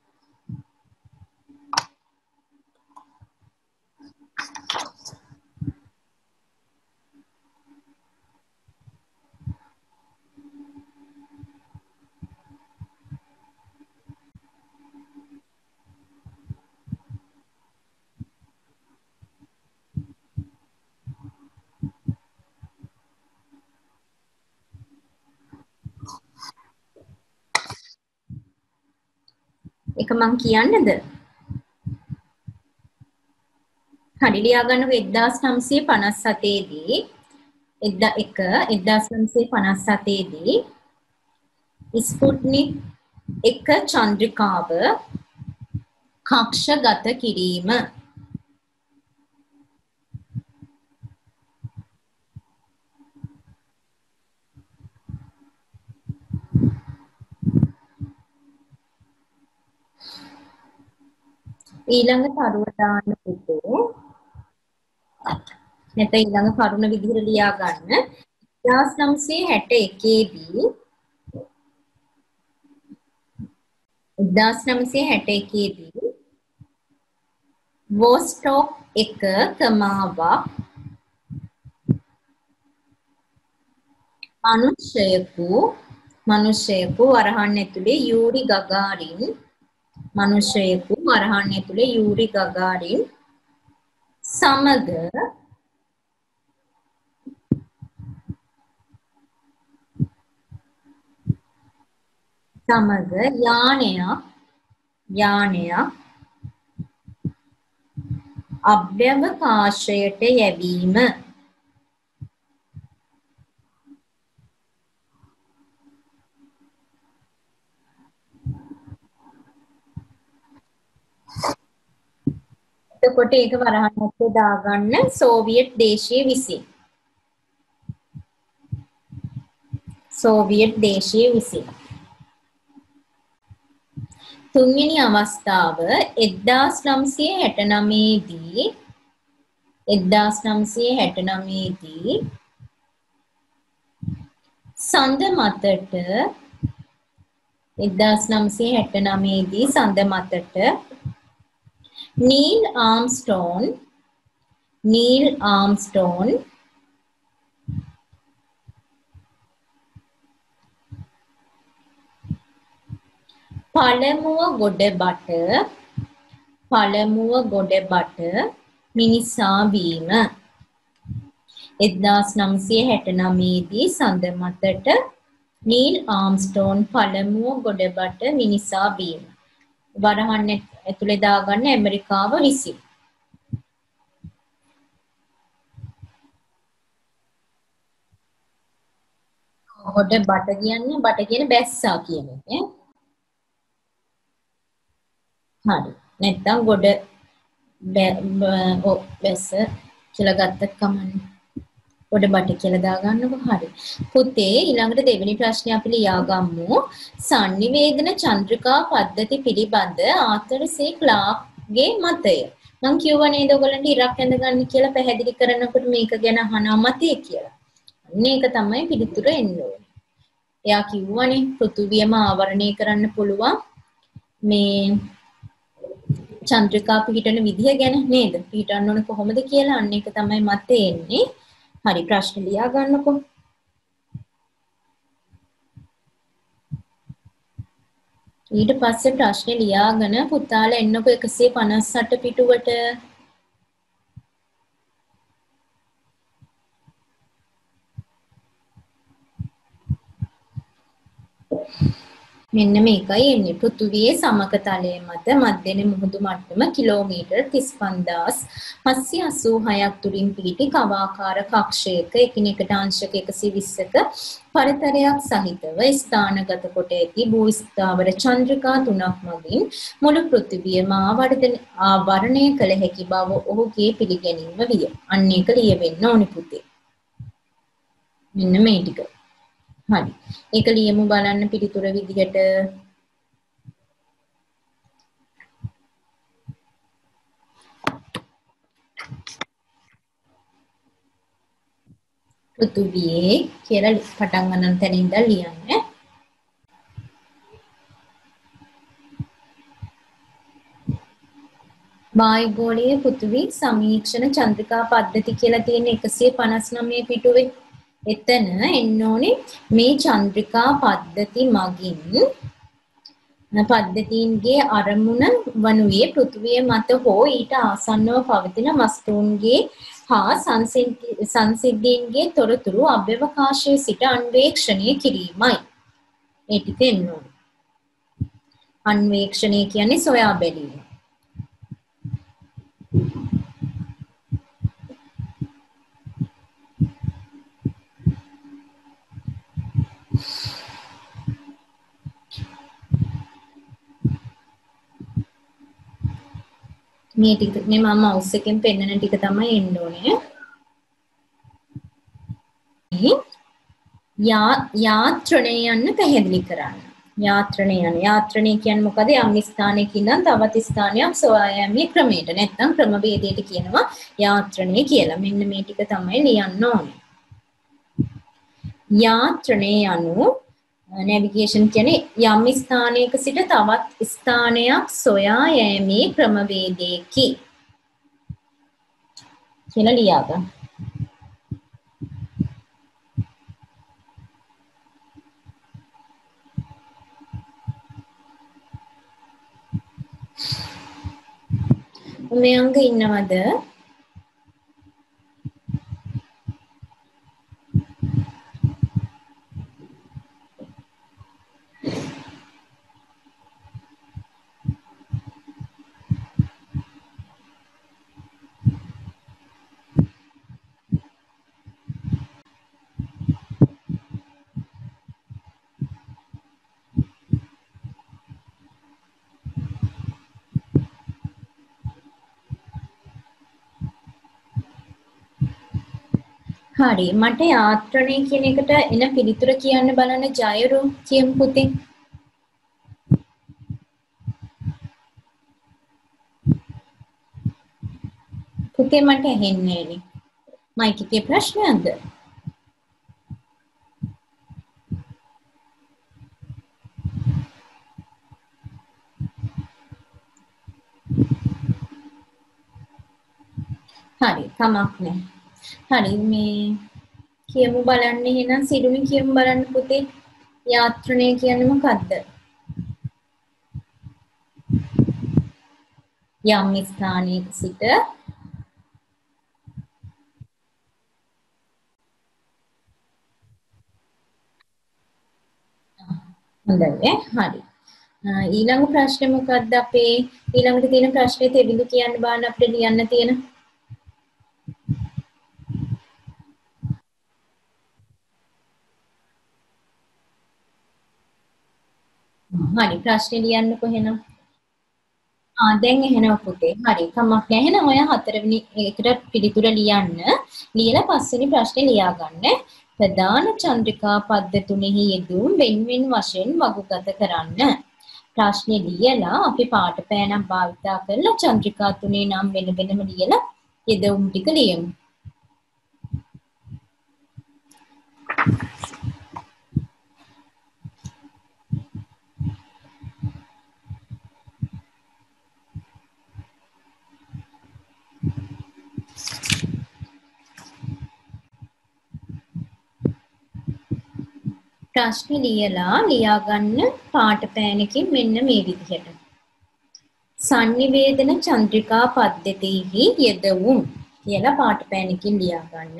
එක මං කියන්නද? හරි ලියා ගන්නකො 1957 දී 1957 දී ස්පුට්නික් 1 චන්ද්‍රිකාව කක්ෂගත කිරීම. ඊළඟ තරුව දාන්න පුතේ. නැත්නම් ඊළඟ කරුණ විදිහට ලියා ගන්න. 1961 දී 1961 දී වොස්ටොක් 1 කමාවක් මිනිසෙකු වරහන් ඇතුලේ යූරි ගගාරින් සමග යානයක් අභ්‍යවකාශයට යැවීම. එතකොට ඒක වරහන් ඇතුලේ දාගන්න සෝවියට් දේශීය විසින්. තුන්වෙනි අවස්ථාව 1969 දී සඳ මතට නීල් ආම්ස්ටෝන් පළමුව ගොඩබට මිනිසා වීම 1969 දී සඳ මතට නීල් ආම්ස්ට්‍රෝන් පළමුව ගොඩබට මිනිසා වීම. වරහන් ඇතුලේ දාගන්න ඇමරිකාව විසින්. ගොඩබට කියන්නේ බට කියන බැස්සා කියන එක. හරි. නැත්තම් ගොඩ බැස්ස කියලා ගත්ත කමන්නේ. ගොඩබට කියලා දාගන්නකො. හරි. පුතේ ඊළඟට දෙවෙනි ප්‍රශ්නේ අපි ලියාගමු. sannivedana චන්ද්‍රිකා පද්ධති පිළිබඳ ආතර් සී ක්ලාක්ගේ මතය. මං කියුවා නේද ඔයගලන්ට ඉරක් ඇඳගන්න කියලා පැහැදිලි කරනකොට මේක ගැන අහනවා මතය කියලා. මේක තමයි පිළිතුර එන්න ඕනේ. එයා කිව්වනේ පෘථුවියම ආවරණය කරන්න පුළුවන් මේ චන්ද්‍රිකා පිහිටන විදිය ගැන නේද? පිහිටන්න ඕන කොහොමද කියලා අන්න ඒක තමයි මතේ එන්නේ. හරි ප්‍රශ්න ලියා ගන්නකො. ඊට පස්සේ ප්‍රශ්නේ ලියාගෙන පුතාලා එන්නකො 158 පිටුවට. මෙන්න මේකයි එන්නේ. පෘථුවියේ සමක තලයේ මත මධ්‍යම මුහුදු මට්ටම කිලෝමීටර් 35786ක් දුරින් පිහිටි කවාකාර කක්ෂයක එකිනෙකට අංශක 120ක පරිතරයක් සහිතව ස්ථානගත කොට ඇති භූ ස්ථාවර චන්ද්‍රිකා තුනක් මගින් මුළු පෘථිවියම ආවරණය කළ හැකි බව ඔහුගේ පිළිගැනීම විය. අන්න ඒක ලියවෙන්න ඕනි පුතේ. මෙන්න මේ ටික. හරි. ඒක ලියමු බලන්න පිළිතුර විදිහට. පෘථුවියේ කියලා පටන් ගන්න තැන ඉඳලා ලියන්න. වායුගෝලීය පෘථිවි සමීක්ෂණ චන්ද්‍රිකා පද්ධති කියලා තියෙන 159 පිටුවේ එතන එන්න ඕනේ මේ චන්ද්‍රිකා පද්ධති මගින් පද්ධතීන්ගේ අරමුණ වනුයේ පෘථිවිය මත හෝ ඊට ආසන්නව පවතින වස්තුන්ගේ හා සංසිද්ධීන්ගේ තොරතුරු අභ්‍යවකාශයේ සිට අන්වේක්ෂණය කිරීමයි. ඒ ටික එන්න ඕනේ. අන්වේක්ෂණය කියන්නේ සොයා බැලීම. මේ ටික මේ මම මවුස් එකෙන් පෙන්නන ටික තමයි එන්න ඕනේ. යාත්‍රණය යන්න පැහැදිලි කරන්න. යාත්‍රණය කියන්නේ මොකද? යම් ස්ථානයක ඉඳන් තවත් ස්ථානයක් සොයා යාමේ ක්‍රමයට. නැත්නම් ක්‍රමවේදයට කියනවා යාත්‍රණය කියලා. මෙන්න මේ ටික තමයි ලියන්න ඕනේ. යාත්‍රණය යනු නැවිගේෂන් කියන්නේ යම් ස්ථානයක සිට තවත් ස්ථානයක් සොයා යෑමේ ක්‍රමවේදයකි කියලා ලියාගන්න. මේ අංග ඉන්නවද? හරි මට යාත්‍රණය කියන එකට එන පිළිතුර කියන්න බලන්න ජයරු කියමු පුතේ. පුතේ මට ඇහෙන්නේ නේ. මයික් එකේ ප්‍රශ්නයක්ද? හරි කමක් නැහැ. හරි මේ කියමු බලන්න එහෙනම් සිරුනි කියමු බලන්න පුතේ යාත්‍රණය කියන්නේ මොකද්ද? යම් ස්ථානයක සිට හොඳයි හරි. ඊළඟ ප්‍රශ්නේ මොකක්ද අපේ ඊළඟට තියෙන ප්‍රශ්නේ තෙවිලු කියන්න බාන්න අපිට ලියන්න තියෙන. හරි ප්‍රශ්නේ ලියන්නකො එහෙනම්. දැන් එහෙනම් පුතේ. හරි කමක් නැහැ. එහෙනම් ඔය හතරවෙනි එකට පිළිතුර ලියන්න. ලියලා පස්වෙනි ප්‍රශ්නේ ලියා ගන්න. ප්‍රධාන චන්ද්‍රිකා පද්ද තුනෙහි යෙදුම් වෙන්වෙන් වශයෙන් වගුගත කරන්න. ප්‍රශ්නේ ලියලා අපි පාට පෑනක් භාවිතා කරලා චන්ද්‍රිකා තුනේ නම් වෙන වෙනම ලියලා යෙදුම් ටික ලියමු. ප්‍රශ්න ලියලා ලියා ගන්න පාට පෑනකින් මෙන්න මේ විදිහට. සංනිවේදන චන්ද්‍රිකා පද්ධතිෙහි යෙදවුම් කියලා පාට පෑනකින් ලියා ගන්න.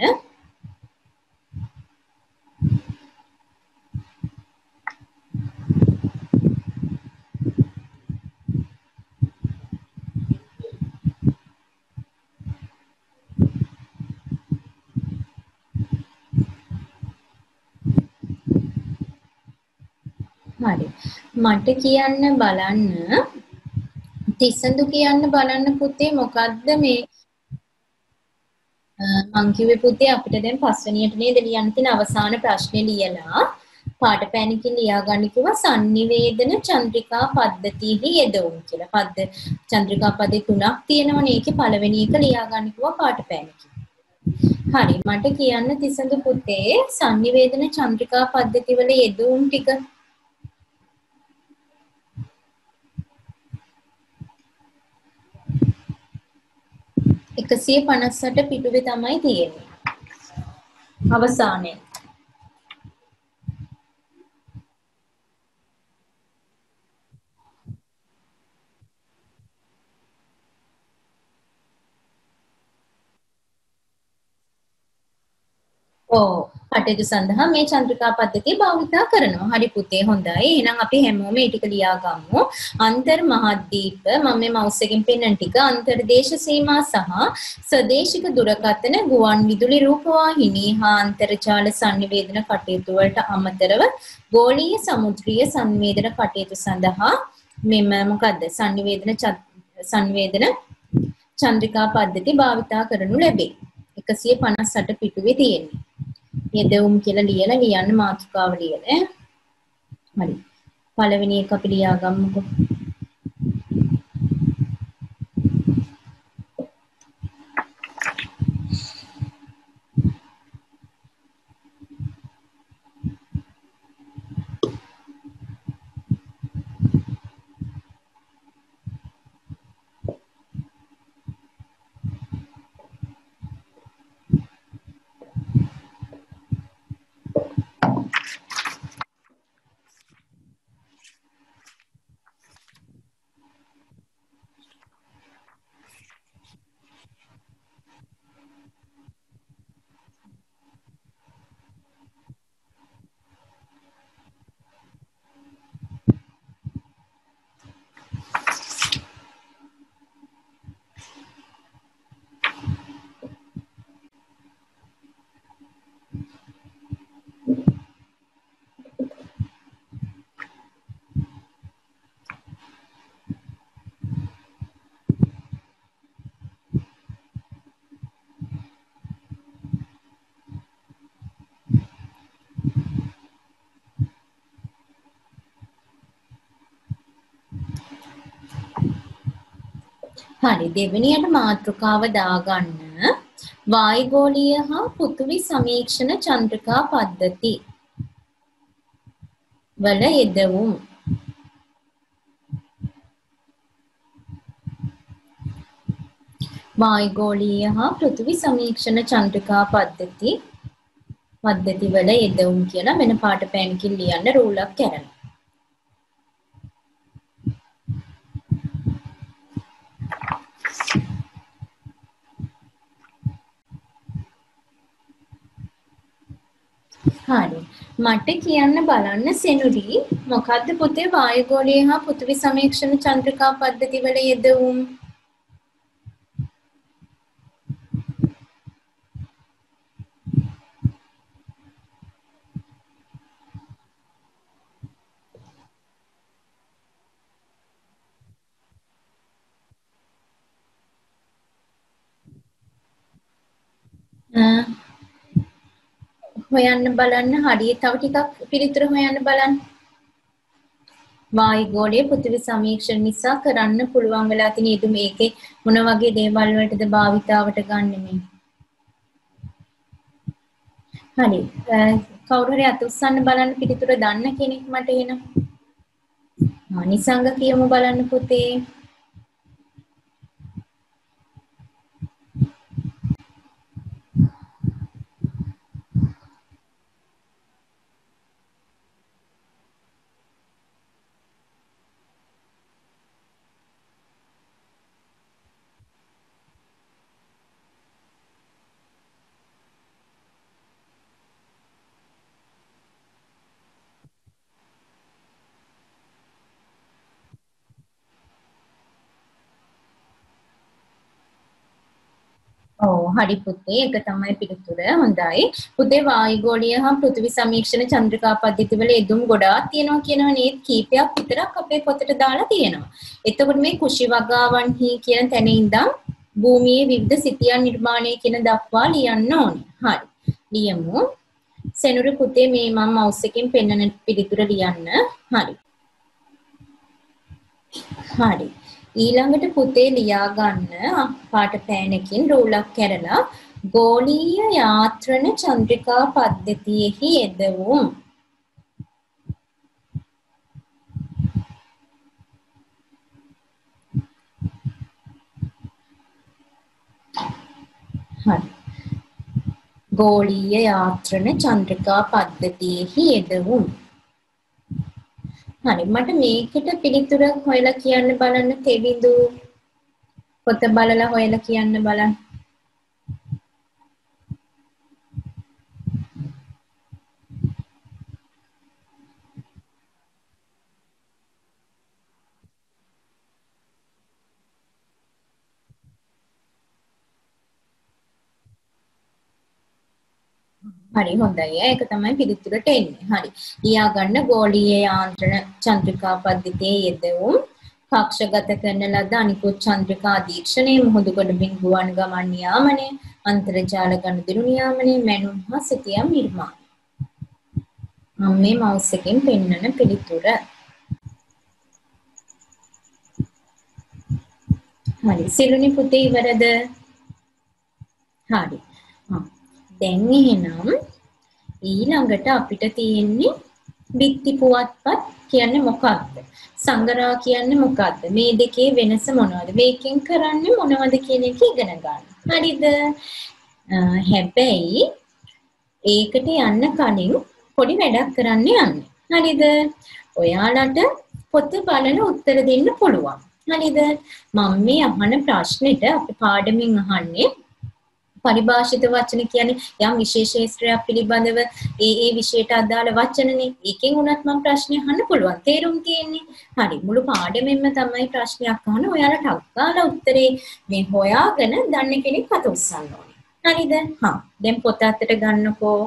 හරි. මට කියන්න බලන්න තිස්සඳු කියන්න බලන්න පුතේ මොකද්ද මේ මං කිව්වේ පුතේ අපිට දැන් පස්වෙනියට නේද ලියන්න තියෙන අවසාන ප්‍රශ්නේ ලියලා පාට පෑනකින් ලියා ගන්න කිව්වා සංනිවේදන චන්ද්‍රිකා පද්ධතිෙහි යෙදවුම් කියලා. පද්ද චන්ද්‍රිකා පදේ 3ක් තියෙනවනේ. ඒකේ පළවෙනි එක ලියා ගන්න කිව්වා පාට පෑනකින්. හරි මට කියන්න තිස්සඳු පුතේ සංනිවේදන චන්ද්‍රිකා පද්ධති වල යෙදවුම් ටික 158 පිටුවේ තමයි තියෙන්නේ. අවසානයේ. කටයුතු සඳහා මේ චන්ද්‍රිකා පද්ධතිය භාවිතා කරනවා. හරි පුතේ හොඳයි. එහෙනම් අපි හැමෝම මේ ටික ලියා ගමු. අන්තර් මහද්වීප මම මේ මවුස් එකෙන් පෙන්නන ටික අන්තර්දේශ සීමා සහ ස්වදේශික දුරකථන ගුවන් විදුලි රූපවාහිනී හා අන්තර්ජාල සංනිවේදන කටයුතු වලට අමතරව ගෝලීය සමුද්‍රීය සංවේදන කටයුතු සඳහා මෙම මොකද්ද සංවේදන චන්ද්‍රිකා පද්ධති භාවිතා කරනු ලැබේ. 158 පිටුවේ තියෙන්නේ. යෙදවුම් කියලා ලියලා ලියන්න මාතෘකාව ලියලා. හරි. පළවෙනි එක අපි ලියා ගමුකෝ. හරි දෙවෙනියට මාතෘකාව දාගන්න වායුගෝලීය හා පෘථිවි සමීක්ෂණ චන්ද්‍රිකා පද්ධති වල යෙදවුම් වායුගෝලීය හා පෘථිවි සමීක්ෂණ චන්ද්‍රිකා පද්ධති වල යෙදවුම් කියලා වෙන පාට පෑනකින් ලියන්න රූලක් කරනවා. හරි. මට කියන්න බලන්න සෙනුරි මොකද්ද පුතේ වායුගෝලීය හා පෘථිවි සමීක්ෂණ චන්ද්‍රිකා පද්ධතිවල යෙදවුම්? හොයන්න බලන්න හරිය තව ටිකක් පිළිතුර හොයන්න බලන්න. වායුගෝලීය පෘථිවි සමීක්ෂණ නිසා කරන්න පුළුවන් වෙලා තියෙන ඊට මේකේ මොන වගේ දේවල් වලටද භාවිතාවට ගන්නෙ මේ? හරි. කවුරු හරි අත උස්සන්න බලන්න පිළිතුර දන්න කෙනෙක් මට එන. නිසංග කියමු බලන්න පුතේ. ඔව් හරි පුතේ ඒක තමයි පිළිතුර. හොඳයි. පුතේ වායුගෝලීය හා පෘථිවි සමීක්ෂණ චන්ද්‍රිකා පද්ධතිවල යෙදුම් ගොඩාක් තියෙනවා කියනවා නේද? කීපයක් විතරක් අපේ පොතට දාලා තියෙනවා. එතකොට මේ කුෂි වගාවන්හි කියන තැන ඉඳන් භූමියේ විවිධ සිතියන් නිර්මාණය කියන දක්වා ලියන්න ඕනේ. හරි. ලියමු. සෙනුරු පුතේ මේ මම මවුස් එකෙන් පෙන්වන පිළිතුර ලියන්න. හරි. හරි. ඊළඟට පුතේ ලියා ගන්න පාට පෑනකින් රූලක් කැරලා ගෝලීය යාත්‍රණ චන්ද්‍රිකා පද්ධතියෙහි යෙදවුම්. හරි. ගෝලීය යාත්‍රණ චන්ද්‍රිකා පද්ධතියෙහි යෙදවුම්. හරි මට මේකට පිළිතුර හොයලා කියන්න බලන්න තෙවිඳු පොත බලලා හොයලා කියන්න බලන්න. හරි හොඳයි. ඒක තමයි පිළිතුරට එන්නේ. හරි. ලියා ගන්න ගෝලීය යාන්ත්‍රණ චන්ද්‍රිකා පද්ධතියේ යෙදවුම් කක්ෂගත කරන ලද අනිකුත් චන්ද්‍රිකා අධීක්ෂණය, මුහුදුගොඩ බිඳුවන් ගමන් නියාමනය, අන්තර්ජාල ගනුදෙනු නියාමනය, මැනුම් හා සිතියම් නිර්මාණය. මම මේ මවුස් එකෙන් පෙන්වන පිළිතුර. හරි. සිළුනි පුතේ ඉවරද? හරි. දැන් එහෙනම් ඊළඟට අපිට තියෙන්නේ බිත්ති පුවත්පත් කියන්නේ මොකක්ද? සංගරා කියන්නේ මොකක්ද? මේ දෙකේ වෙනස මොනවද? මේකෙන් කරන්නේ මොනවද කියන එක ඉගෙන ගන්න. හරිද? හැබැයි ඒකට යන්න කලින් පොඩි වැඩක් කරන්න යන්න. හරිද? ඔයාලට පොත බලන උත්තර දෙන්න පුළුවන්. හරිද? මම මේ අහන ප්‍රශ්නෙට අපි පාඩමින් අහන්නේ පරිභාෂිත වචන කියන්නේ යම් විශේෂ ශාස්ත්‍රයක් පිළිබඳව ඒ විෂයට අදාළ වචනනේ. ඒකෙන් උනත් මම ප්‍රශ්නේ අහන්න පුළුවන්. තේරුම් තියෙන්නේ. හරි. මුළු පාඩමෙන්ම තමයි ප්‍රශ්නයක් අහන. ඔයාලට අක්කාලා උත්තරේ මේ හොයාගෙන දන්න කෙනෙක් අත උස්සන්න ඕනේ. හරිද? හා. දැන් පොත අතට ගන්නකෝ.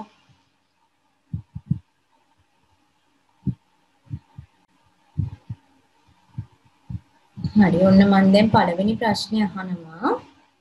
හරි. ඔන්න මම දැන් පළවෙනි ප්‍රශ්නේ අහනවා.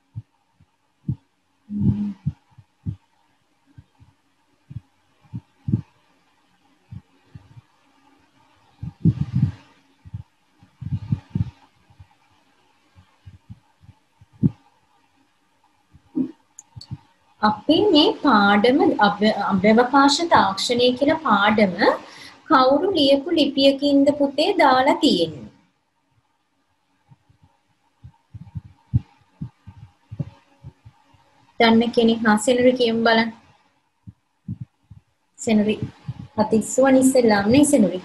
අපේ මේ පාඩම අභ්‍යවකාශ තාක්ෂණය කියලා පාඩම කවුරු ලියපු ලිපියකින්ද පුතේ දාලා තියෙන්නේ? දන්න කෙනෙක් සෙනුරි කියමු බලන්න. සෙනුරි අතිස්සුවන් ඉස්සෙල්ලාම නේ සෙනුරි.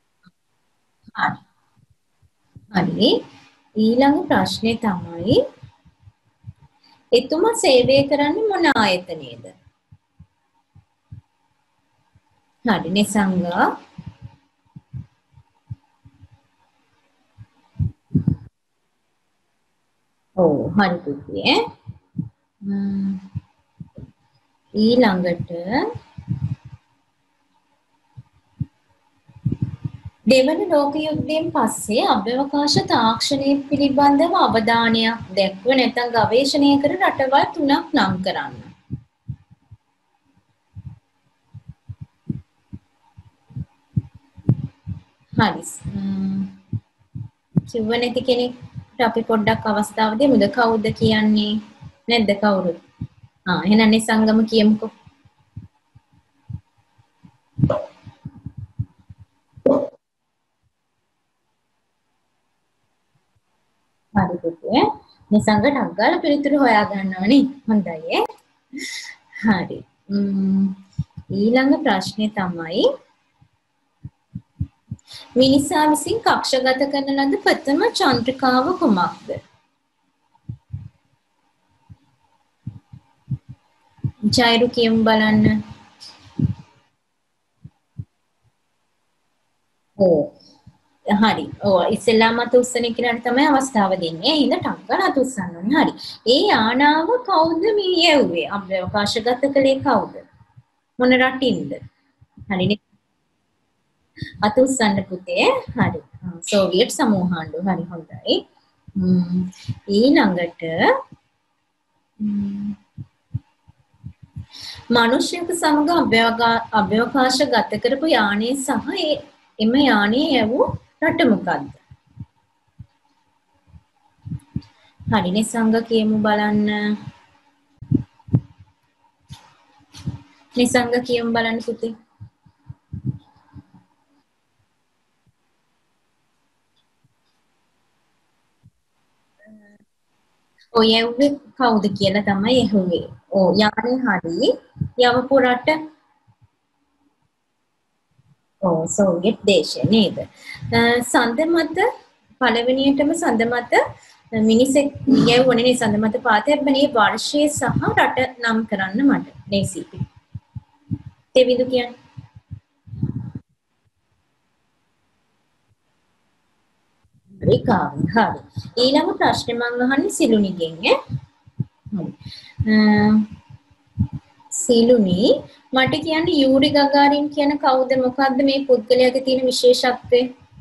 හරි. ඊළඟ ප්‍රශ්නේ තමයි එතුමා සේවය කරන්නේ මොන ආයතනයේද? හරි නිසංගා. ඔව් හරි පුතේ. ඊළඟට දෙවන ලෝක යුද්ධයෙන් පස්සේ අභ්‍යවකාශ තාක්ෂණය පිළිබඳව අවධානයක් දැක්ව නැත්නම් ගවේෂණය කර රටවල් 3ක් නම් කරන්න. හරි. කිව්ව නැති කෙනෙක්ට අපි පොඩ්ඩක් අවස්ථාව දෙමුද? කවුද කියන්නේ? නැද්ද කවුරුත්? එහෙනම් නිසංගම කියමුකෝ. හරි පුතේ. නිසංග ටක් ගාලා පිළිතුරු හොයා ගන්නවනේ. හොඳයි. හරි. ඊළඟ ප්‍රශ්නේ තමයි මිනිසා විසින් කක්ෂගත කරන ලද ප්‍රථම චන්ද්‍රිකාව කුමක්ද? ජයරු කියමු බලන්න. ඔව්. හරි. ඔව් ඉස්සෙල්ලාම අත උස්සන කෙනාට තමයි අවස්ථාව දෙන්නේ. ඒ හින්දා ටංගන අත උස්සන්න ඕනේ. හරි. ඒ යානාව කවුද මේ යවුවේ? අවකාශගත කළේ කවුද? මොන රටින්ද? හරිනේ. අත උස්සන්න පුතේ. හරි. සෝවියට් සමූහාණ්ඩුව. හරි හොඳයි. ඊළඟට මිනිසෙකු සමග අභ්‍යවකාශ ගත කරපු යානයේ සහ එම යානයේ යවූ රට මොකක්ද? හරිනේ සංග කියමු බලන්න. නිසංග කියමු බලන්න පුතේ. ඔය යවුවේ කවුද කියලා තමයි ඇහුවේ. ඔව් යානේ හරි. යවපු රට ඔව් සෝවියට් දේශය නේද? සඳ මත පළවෙනියටම සඳ මත මිනිසෙක් යවුවනේ නේ සඳ මත පාතයබ්බනේ වර්ෂයේ සහ රට නම් කරන්න මට. නේසිපි. තෙවිදු කියන්නේ. රිකාවි හරි. ඊළඟ ප්‍රශ්නේ මම අහන්නේ සිලුනිගෙන් ඈ. සිලුනි මට කියන්නේ යූරි ගගාරින් කියන කවුද මොකද්ද මේ පුද්ගලයාගේ තියෙන විශේෂත්වය?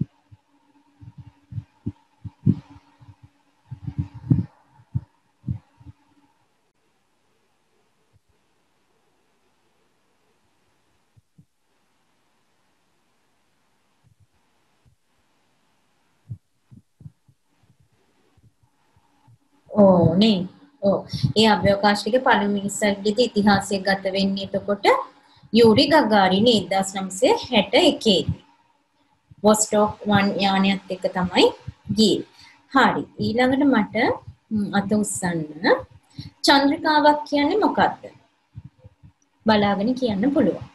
ඕ නේ. ඔව්. ඒ අභ්‍යවකාශික පළමු මිනිස්සුන්ගේ ඉතිහාසය ගත වෙන්නේ එතකොට යූරි ගගාරින් 1961 දී. වොස්ටොක් 1 යානයත් එක්ක තමයි ගියේ. හරි. ඊළඟට මට අත උස්සන්න චන්ද්‍රිකාවක් කියන්නේ මොකක්ද? බලාගෙන කියන්න පුළුවන්.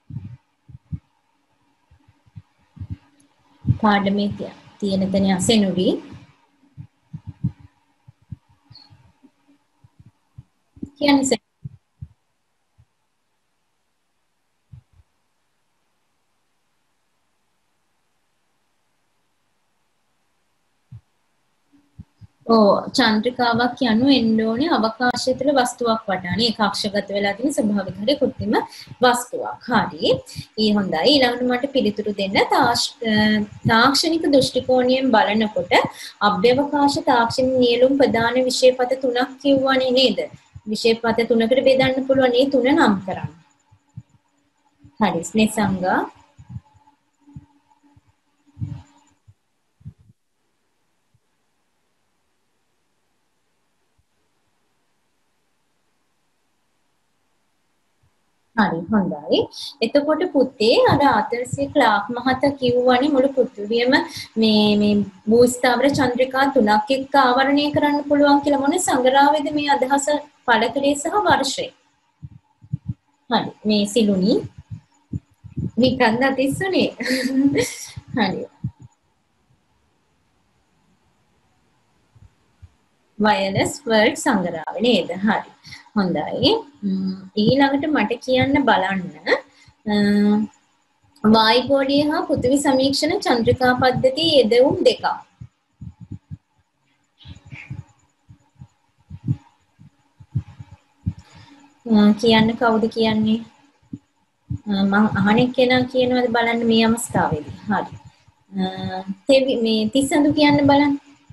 පාඩමේ තියෙන තැන අසෙනුරි කියන්නේ චන්ද්‍රිකාවක් යනු එන්න ඕනේ අවකාශය තුළ වස්තුවක් වටානේ ඒ කක්ෂගත වෙලා තියෙන ස්වභාවික හරි කෘත්‍රිම වස්තුවක්. හරි. හොඳයි. ඊළඟට මට පිළිතුරු දෙන්න තාක්ෂණික දෘෂ්ටි කෝණයෙන් බලනකොට අභ්‍යවකාශ තාක්ෂණ නියලුම් ප්‍රධාන විෂයපත 3ක් කිව්වනේ නේද? විෂයපත 3කට බෙදන්න පුළුවන්. මේ 3 නම් කරන්න. හරි. ස්නේසංගා හරි හොඳයි. එතකොට පුතේ අර ආතරසිය ක්ලාක් මහතා කිව්වනේ මුළු පෘථිවියම මේ භූස්ථාවර චන්ද්‍රිකා 3ක් එක්ක ආවරණය කරන්න පුළුවන් කියලා මොන සංග්‍රහයේද මේ අදහස පළ කළේ සහ වර්ෂය? හරි. මේ සිලුනි නිකන්ද තිස්සුනේ. හරි. වයලස් වර්ඩ් සංග්‍රහය නේද? හරි. හොඳයි. ඊළඟට මට කියන්න බලන්න වායුගෝලීය හා පෘථිවි සමීක්ෂණ චන්ද්‍රිකා පද්ධතියේ යෙදවුම් දෙකක්. කියන්න කවුද කියන්නේ? මම අහන කෙනා කියනවාද බලන්න මේ අවස්ථාවේදී. හරි. මේ තිස්සඳු කියන්න බලන්න.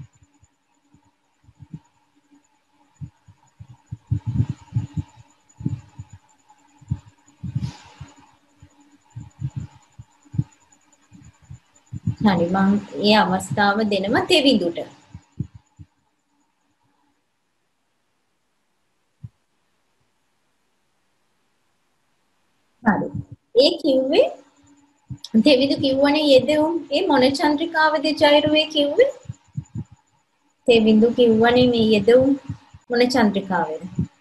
හරි මම ඒ අවස්ථාව දෙනවා තෙවිඳුට. හරි. ඒ කිව්වේ තෙවිඳු කිව්වනේ යෙදෙවුම් ඒ මොන චන්ද්‍රිකාවද ජයරුවේ කිව්වේ? තෙවිඳු කිව්වනේ මේ යෙදෙවුම් මොන චන්ද්‍රිකාවේද?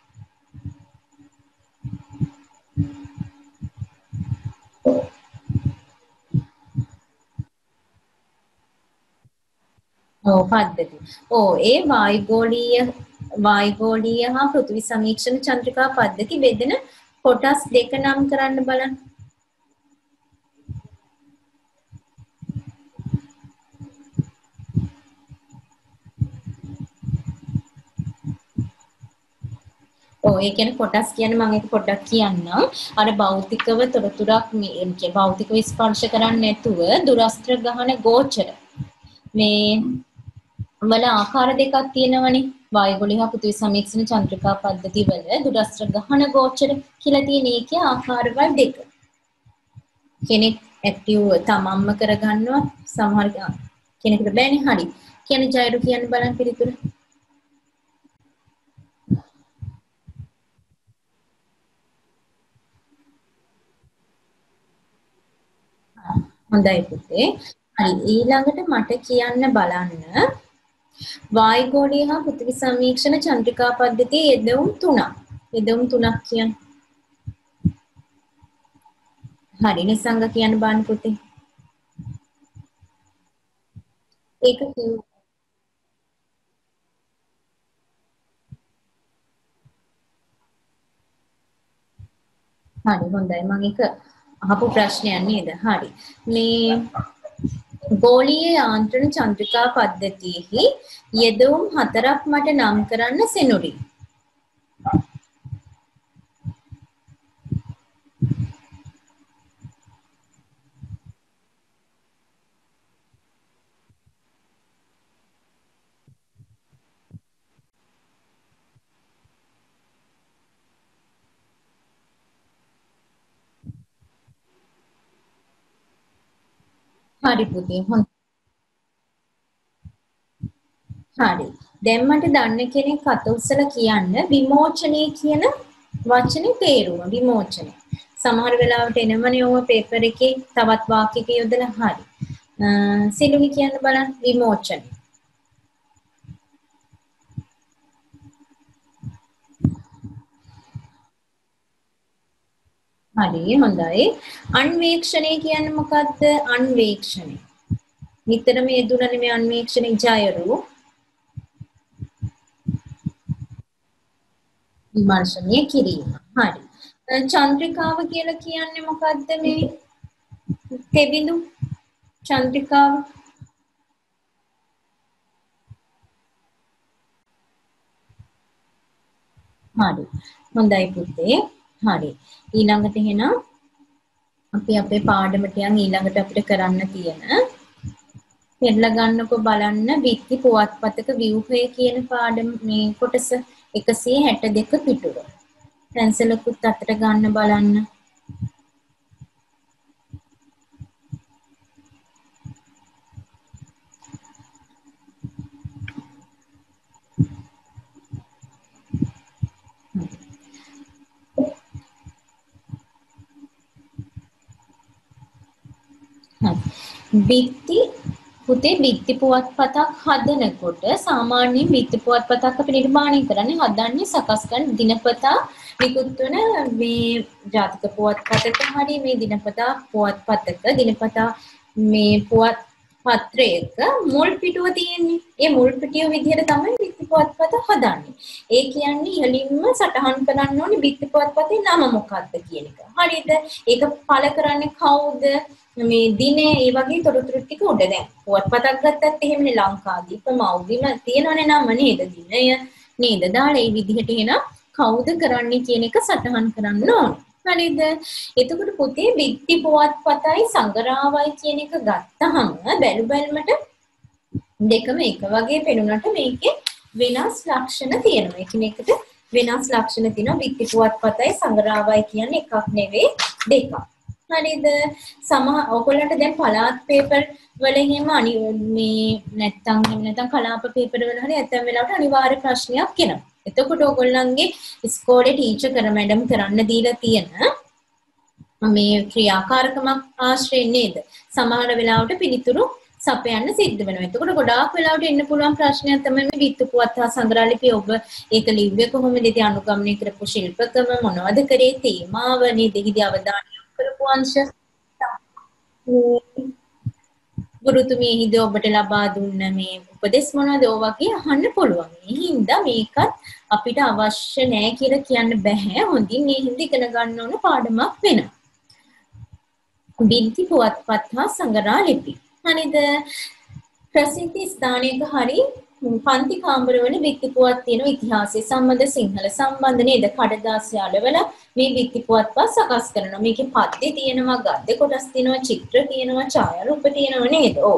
ඔව් පද්ධති. ඔව් ඒ වායුගෝලීය හා පෘථිවි සමීක්ෂණ චන්ද්‍රිකා පද්ධති බෙදෙන කොටස් දෙක නම් කරන්න බලන්න. ඔව් ඒ කියන්නේ කොටස් කියන්නේ මම ඒක පොඩ්ඩක් කියන්නම්. අර භෞතිකව තොරතුරක් මේ භෞතිකව ස්පර්ශ කරන්නේ නැතුව දුරස්ත්‍ර ගහන ගෝචර මේ වල ආකාර දෙකක් තියෙනවනේ. වායුගෝලීය හා පෘථිවි සමීක්ෂණ චන්ද්‍රිකා පද්ධති වල දුරස්ත්‍ර ගහන ගෝචර කියලා තියෙන එකේ ආකාරවල දෙක. කෙනෙක් ඇක්ටිව් තමන්ම කරගන්නවා සමහර කෙනෙකුට බෑනේ. හරි. කියන්නේ ජයරු කියන්න බලන්න පිළිතුර. හොඳයි පුතේ. හරි ඊළඟට මට කියන්න බලන්න වායුගෝලීය හා පෘථිවි සමීක්ෂණ චන්ද්‍රිකා පද්ධතියේ යෙදවුම් තුනක්. යෙදවුම් තුනක් කියන්න. හරි නිසංග කියන්න බලන්න පුතේ. ඒක කිව්ව. හරි හොඳයි මම ඒක අහපු ප්‍රශ්නයක් නේද? හරි. මේ ගෝලීය යාන්ත්‍රණ චන්ද්‍රිකා පද්ධතියෙහි යෙදවුම් හතරක් මට නම් කරන්න සෙනුරි. හරි පුතේ හොඳයි. හරි. දැන් මට දන්න කෙනෙක් අත උස්සලා කියන්න විමෝචනයේ කියන වචනේ තේරුම විමෝචනය. සමහර වෙලාවට එනවනේ ඔය පේපර් එකේ තවත් වාක්‍යයක යොදලා හරි. සිලුනි කියන්න බලන්න විමෝචන. හරි හොඳයි. අන්වේක්ෂණය කියන්නේ මොකද්ද? අන්වේක්ෂණය. නිතරම යෙදුණනේ මේ අන්වේක්ෂණේ ජයරු විමර්ශනය කිරීම. හරි. චන්ද්‍රිකාව කියලා කියන්නේ මොකද්ද මේ? තෙබිඳු චන්ද්‍රිකාව. හරි. හොඳයි පුතේ. හරි. ඊළඟට එහෙනම් අපි අපේ පාඩමට යන් ඊළඟට අපිට කරන්න තියෙන පෙරලා ගන්නකො බලන්න විත්ති පුවත්පතක ව්‍යුහය කියන පාඩම මේ කොටස 162 පිටුව. පැන්සලකුත් අතට ගන්න බලන්න. බිත්ති පුතේ බිත්ති පුවත්පතක් හදනකොට සාමාන්‍යයෙන් බිත්ති පුවත්පතක් අපි නිර්මාණය කරන්නේ හදන්නේ සකස් කරන දිනපතා නිකුත් වන මේ ජාතික පුවත්පතක හරි මේ දිනපතා පුවත්පතක දිනපතා මේ පුවත් පත්‍රයක මුල් පිටුව තියෙන්නේ. ඒ මුල් පිටිය විදිහට තමයි බිත්ති පුවත්පත හදන්නේ. ඒ කියන්නේ ඉහළින්ම සටහන් කරන්න ඕනේ බිත්ති පුවත්පතේ නම මොකක්ද කියන එක. හරිද? ඒක පළ කරන්නේ කවුද? මේ දිනේ ඒ වගේ තොරතුරු ටික උඩ දැන් පුවත්පතක් ගත්තත් එහෙමනේ ලංකාදීප මෞබිම තියෙනවනේ නම නේද? දිනය නේද? දාලා ඒ විදිහට එන කවුද කරන්නේ කියන එක සටහන් කරන්න ඕනේ. හරිද? එතකොට පුතේ බිත්ති පුවත්පතයි සංගරාවයි කියන එක ගත්තහම බැලු බැලමට දෙකම එක වගේ පෙනුනට මේකේ වෙනස් ලක්ෂණ තියෙනවා. එකිනෙකට වෙනස් ලක්ෂණ තියෙනවා. බිත්ති පුවත්පතයි සංගරාවයි කියන්නේ එකක් නෙවෙයි දෙකක්. හරිද? ඔයගොල්ලන්ට දැන් පළාත් පේපර් වල එහෙම මේ නැත්තම් කලාප පේපර් වල හරි ඇතැම් වෙලාවට අනිවාර්ය ප්‍රශ්නයක් එනවා. එතකොට ඔයගොල්ලන්ගේ ඉස්කෝලේ ටීචර් මැඩම් කරන්න දීලා තියෙන මේ ක්‍රියාකාරකමක් ආශ්‍රයෙන් නේද? සමහර වෙලාවට පිළිතුරු සපයන්න සිද්ධ වෙනවා. එතකොට ගොඩාක් වෙලාවට එන්න පුළුවන් ප්‍රශ්නයක් තමයි මේ බිත්ති පුවත් හා සංග්‍රහ ලිපිය ඔබ ඒක ලිව්වේ කොහොමද? ඉතින් අනුගමනය කරපු ශිල්පකම මොනවද කරේ? තේමාව නේද? ඉදි අවධානය කරපු අංශ ගුරුතුමිය හිද ඔබට ලබා දුන්න මේ උපදෙස් මොනවද? ඔය වගේ අහන්න පුළුවන්. මේ හින්දා මේකත් අපිට අවශ්‍ය නැහැ කියලා කියන්න බෑ. හොඳින් මේ හින්දා ඉගෙන ගන්න ඕන පාඩමක් වෙනවා. බිත්ති පුවත්පත් හා සංග්‍රහ ලිපි. හරිද? ප්‍රසිද්ධ ස්ථානයක හරි පන්ති කාමරවල බිත්ති පුවත් තියෙන ඉතිහාසය සම්බන්ධ සිංහල සම්බන්ධ නේද? කඩදාසි අලවල මේ බිත්ති පුවත්පත් සකස් කරනවා. මේකේ පද්‍ය තියෙනවා, ගද්‍ය කොටස් තියෙනවා, චිත්‍ර තියෙනවා, ඡායාරූප තියෙනවා නේද? ඔව්.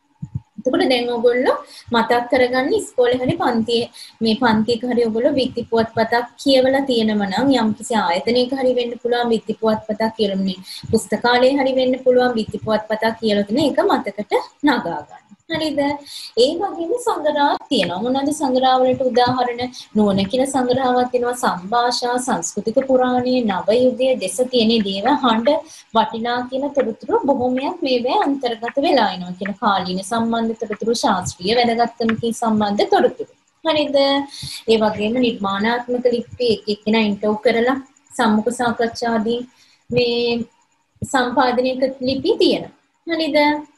එතකොට දැන් ඔයගොල්ලෝ මතක් කරගන්න ඉස්කෝලේ හරි පන්තියේ මේ පන්තියක හරි ඔයගොල්ලෝ බිත්ති පුවත්පතක් කියවලා තියෙනව නම් යම්කිසි ආයතනයක හරි වෙන්න පුළුවන් බිත්ති පුවත්පතක් කියලානේ. පුස්තකාලයේ හරි වෙන්න පුළුවන් බිත්ති පුවත්පතක් කියලා තියෙන එක මතකට නගා ගන්න. හරිද? ඒ වගේම සංග්‍රහයක් තියෙනවා. මොනවද සංග්‍රහ වලට උදාහරණ? නුවණ කියලා සංග්‍රහයක් තියෙනවා. සංභාෂා, සංස්කෘතික පුරාණයේ, නව යුගයේ දෙස තියෙන දේව හඬ වටිනා කියන තොරතුරු බොහෝමයක් මේවේ අන්තර්ගත වෙලා එනවා. කියන කාලීන සම්බන්ධ තොරතුරු, ශාස්ත්‍රීය වැදගත්කමකින් සම්බන්ධ තොරතුරු. හරිද? ඒ වගේම නිර්මාණාත්මක ලිපි එක එක්කෙනා ඉන්ටර්වයුව කරලා සම්මුඛ සාකච්ඡාදී මේ සම්පාදනය කළ ලිපි තියෙනවා. හරිද?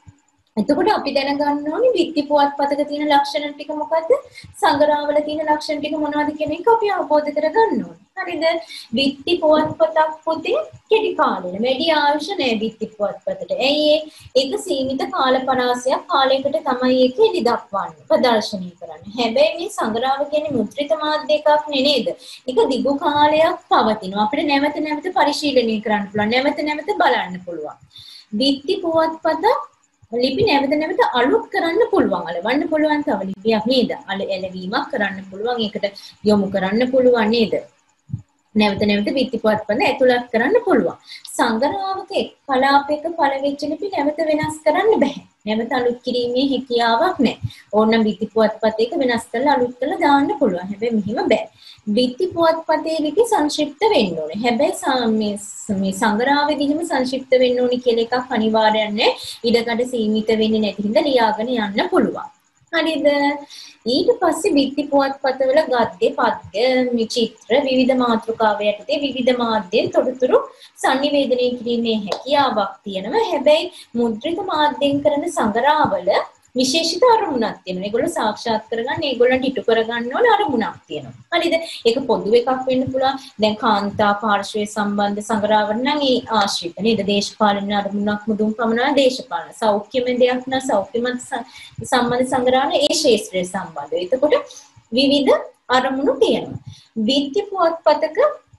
එතකොට අපි දැනගන්න ඕනේ බිත්ති පුවත්පතක තියෙන ලක්ෂණ ටික මොකද්ද? සංග්‍රහවල තියෙන ලක්ෂණ ටික මොනවද කියන එක අපි අවබෝධ කරගන්න ඕනේ. හරිද? බිත්ති පුවත්පතක් පුතේ කෙටි කාලෙට වැඩි ආයුෂ නැහැ බිත්ති පුවත්පතට. ඇයි ඒක සීමිත කාල පරාසයක් කාලයකට තමයි ඒක එලි දක්වන්නේ, ප්‍රදර්ශනය කරන්නේ. හැබැයි මේ සංග්‍රහව කියන්නේ මුද්‍රිත මාධ්‍ය එකක් නේද? ඒක දිගු කාලයක් පවතිනවා. අපිට නැවත නැවත පරිශීලනය කරන්න පුළුවන්. නැවත නැවත බලන්න පුළුවන්. බිත්ති පුවත්පත ලිපි නැවත නැවත අලුත් කරන්න පුළුවන්. අලවන්න පුළුවන් තව ලිපියක් නේද? එළවීමක් කරන්න පුළුවන්. ඒකට යොමු කරන්න පුළුවන් නේද? නැවත නැවත බිත්ති පුවත්පත ඇතුළත් කරන්න පුළුවන්. සංග්‍රහවක එක් කලාපයක පළවෙච්ච ලිපි නැවත වෙනස් කරන්න බෑ. නැවත අලුත් කිරීමේ හැකියාවක් නැහැ. ඕනනම් බිත්ති පුවත්පතේක වෙනස් කරලා අලුත් කරලා දාන්න පුළුවන්. හැබැයි මෙහෙම බෑ. බිත්ති පුවත්පතේ ලිපි සංක්ෂිප්ත වෙන්න ඕනේ. හැබැයි මේ සංග්‍රහවේදීම සංක්ෂිප්ත වෙන්න ඕනේ කියලා එකක් අනිවාර්යයක් නැහැ. ඉඩකඩ සීමිත වෙන්නේ නැති හින්දා ලියාගෙන යන්න පුළුවන්. හරිද? ඊට පස්සේ බිත්ති පුවත්පතවල ගද්‍ය, පද්‍ය, චිත්‍ර විවිධ මාතෘකාව යටතේ විවිධ මාධ්‍යයෙන් තොරතුරු sannivedanaya කිරීමේ හැකියාවක් තියෙනවා. හැබැයි මුද්‍රිත මාධ්‍යයෙන් කරන සංග්‍රහවල විශේෂිත අරමුණක් තියෙනවා. ඒගොල්ලෝ සාක්ෂාත් කරගන්න, ඒගොල්ලන්ට ඉටු කරගන්න ඕන අරමුණක් තියෙනවා. හරිද? ඒක පොදු එකක් වෙන්න පුළුවන්. දැන් කාන්තා පාර්ශ්වයේ සම්බන්ධ සංග්‍රහවල නම් ඒ ආශ්‍රිත නේද? දේශපාලන අරමුණක් මුදුන් පමණයි දේශපාලන. සෞඛ්‍යමය දෙයක් නම් සෞඛ්‍යමත් සම්බන්ධ සංග්‍රහන ඒ ක්ෂේත්‍රයේ සම්බන්ධයි. එතකොට විවිධ අරමුණු තියෙනවා. බිත්ති පුවත්පතක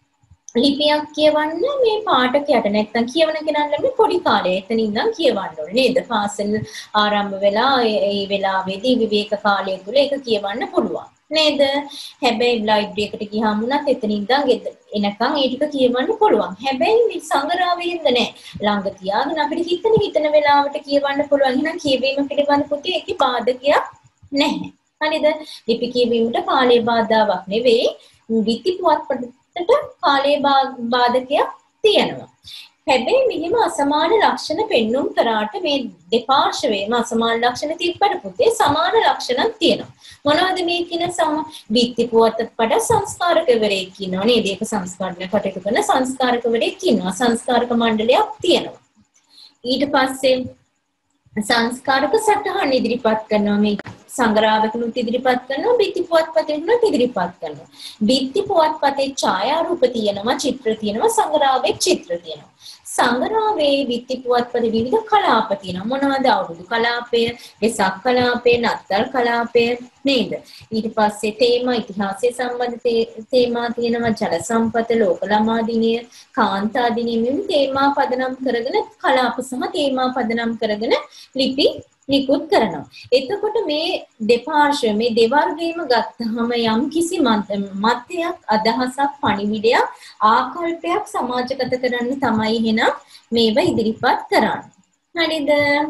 ලිපියක් කියවන්න මේ පාඨකයට නැත්තම් කියවන කෙනාට ලැබෙන පොඩි කාලේ එතන ඉඳන් කියවන්න ඕනේ නේද? පාසල් ආරම්භ වෙලා ඒ වෙලාවේදී විවේක කාලය තුල ඒක කියවන්න පුළුවන් නේද? හැබැයි ලයිබ්‍රරි එකට ගියාම උනත් එතන ඉඳන් එනකන් ඒ ටික කියවන්න පුළුවන්. හැබැයි මේ සංග්‍රහයෙන්ද නෑ. ළඟ තියාගෙන අපිට හිතන වෙලාවට කියවන්න පුළුවන්. එහෙනම් කියවීම පිළිබඳ පුතේ ඒකේ බාධකයක් නැහැ. හරිද? ලිපි කියවීමට කාලේ බාධාවක් නෙවෙයි. බිත්ති පුවත්පතට කාලේ බාධකයක් තියෙනවා. හැබැයි මෙහිම අසමාන ලක්ෂණ පෙන්눔 කරාට මේ දෙපාර්ශවයේම අසමාන ලක්ෂණ තිබ්බට පුතේ සමාන ලක්ෂණක් තියෙනවා. මොනවද මේ කියන බිත්ති පුවත්පත සංස්කාරකවරයෙක් ඉන්නවා නේද? ඒක සංස්කරණය කටයුතු කරන සංස්කාරකවරයෙක් ඉන්නවා. සංස්කාරක මණ්ඩලයක් තියෙනවා. ඊට පස්සේ සංස්කාරක සටහන් ඉදිරිපත් කරනවා මේ සංග්‍රහවකනුත් ඉදිරිපත් කරනවා බිත්ති පුවත්පතේනුත් ඉදිරිපත් කරනවා. බිත්ති පුවත්පතේ ඡායාරූප තියෙනවා, චිත්‍ර තියෙනවා, සංග්‍රහවේ චිත්‍ර තියෙනවා. සංග්‍රහවේ බිත්ති පුවත්පතේ විවිධ කලාප තියෙනවා. මොනවද? අවුරුදු කලාපය, වෙසක් කලාපය, නත්තල් කලාපය නේද? ඊට පස්සේ තේමා ඉතිහාසය සම්බන්ධ තේමා තියෙනවා, ජල සම්පත, ලෝක ළමා දිනය, කාන්තා දිනය මෙන්න තේමා පදනම් කරගෙන කලාප සහ තේමා පදනම් කරගෙන ලිපි නිකුත් කරනවා. එතකොට මේ දෙපාර්ශ්ව මේ දෙවර්ගයේම ගත්තහම යම් කිසි මතයක්, අදහසක්, පණිවිඩයක්, ආකල්පයක් සමාජගත කරන්න තමයි එහෙනම් මේවා ඉදිරිපත් කරන්නේ. හරිද?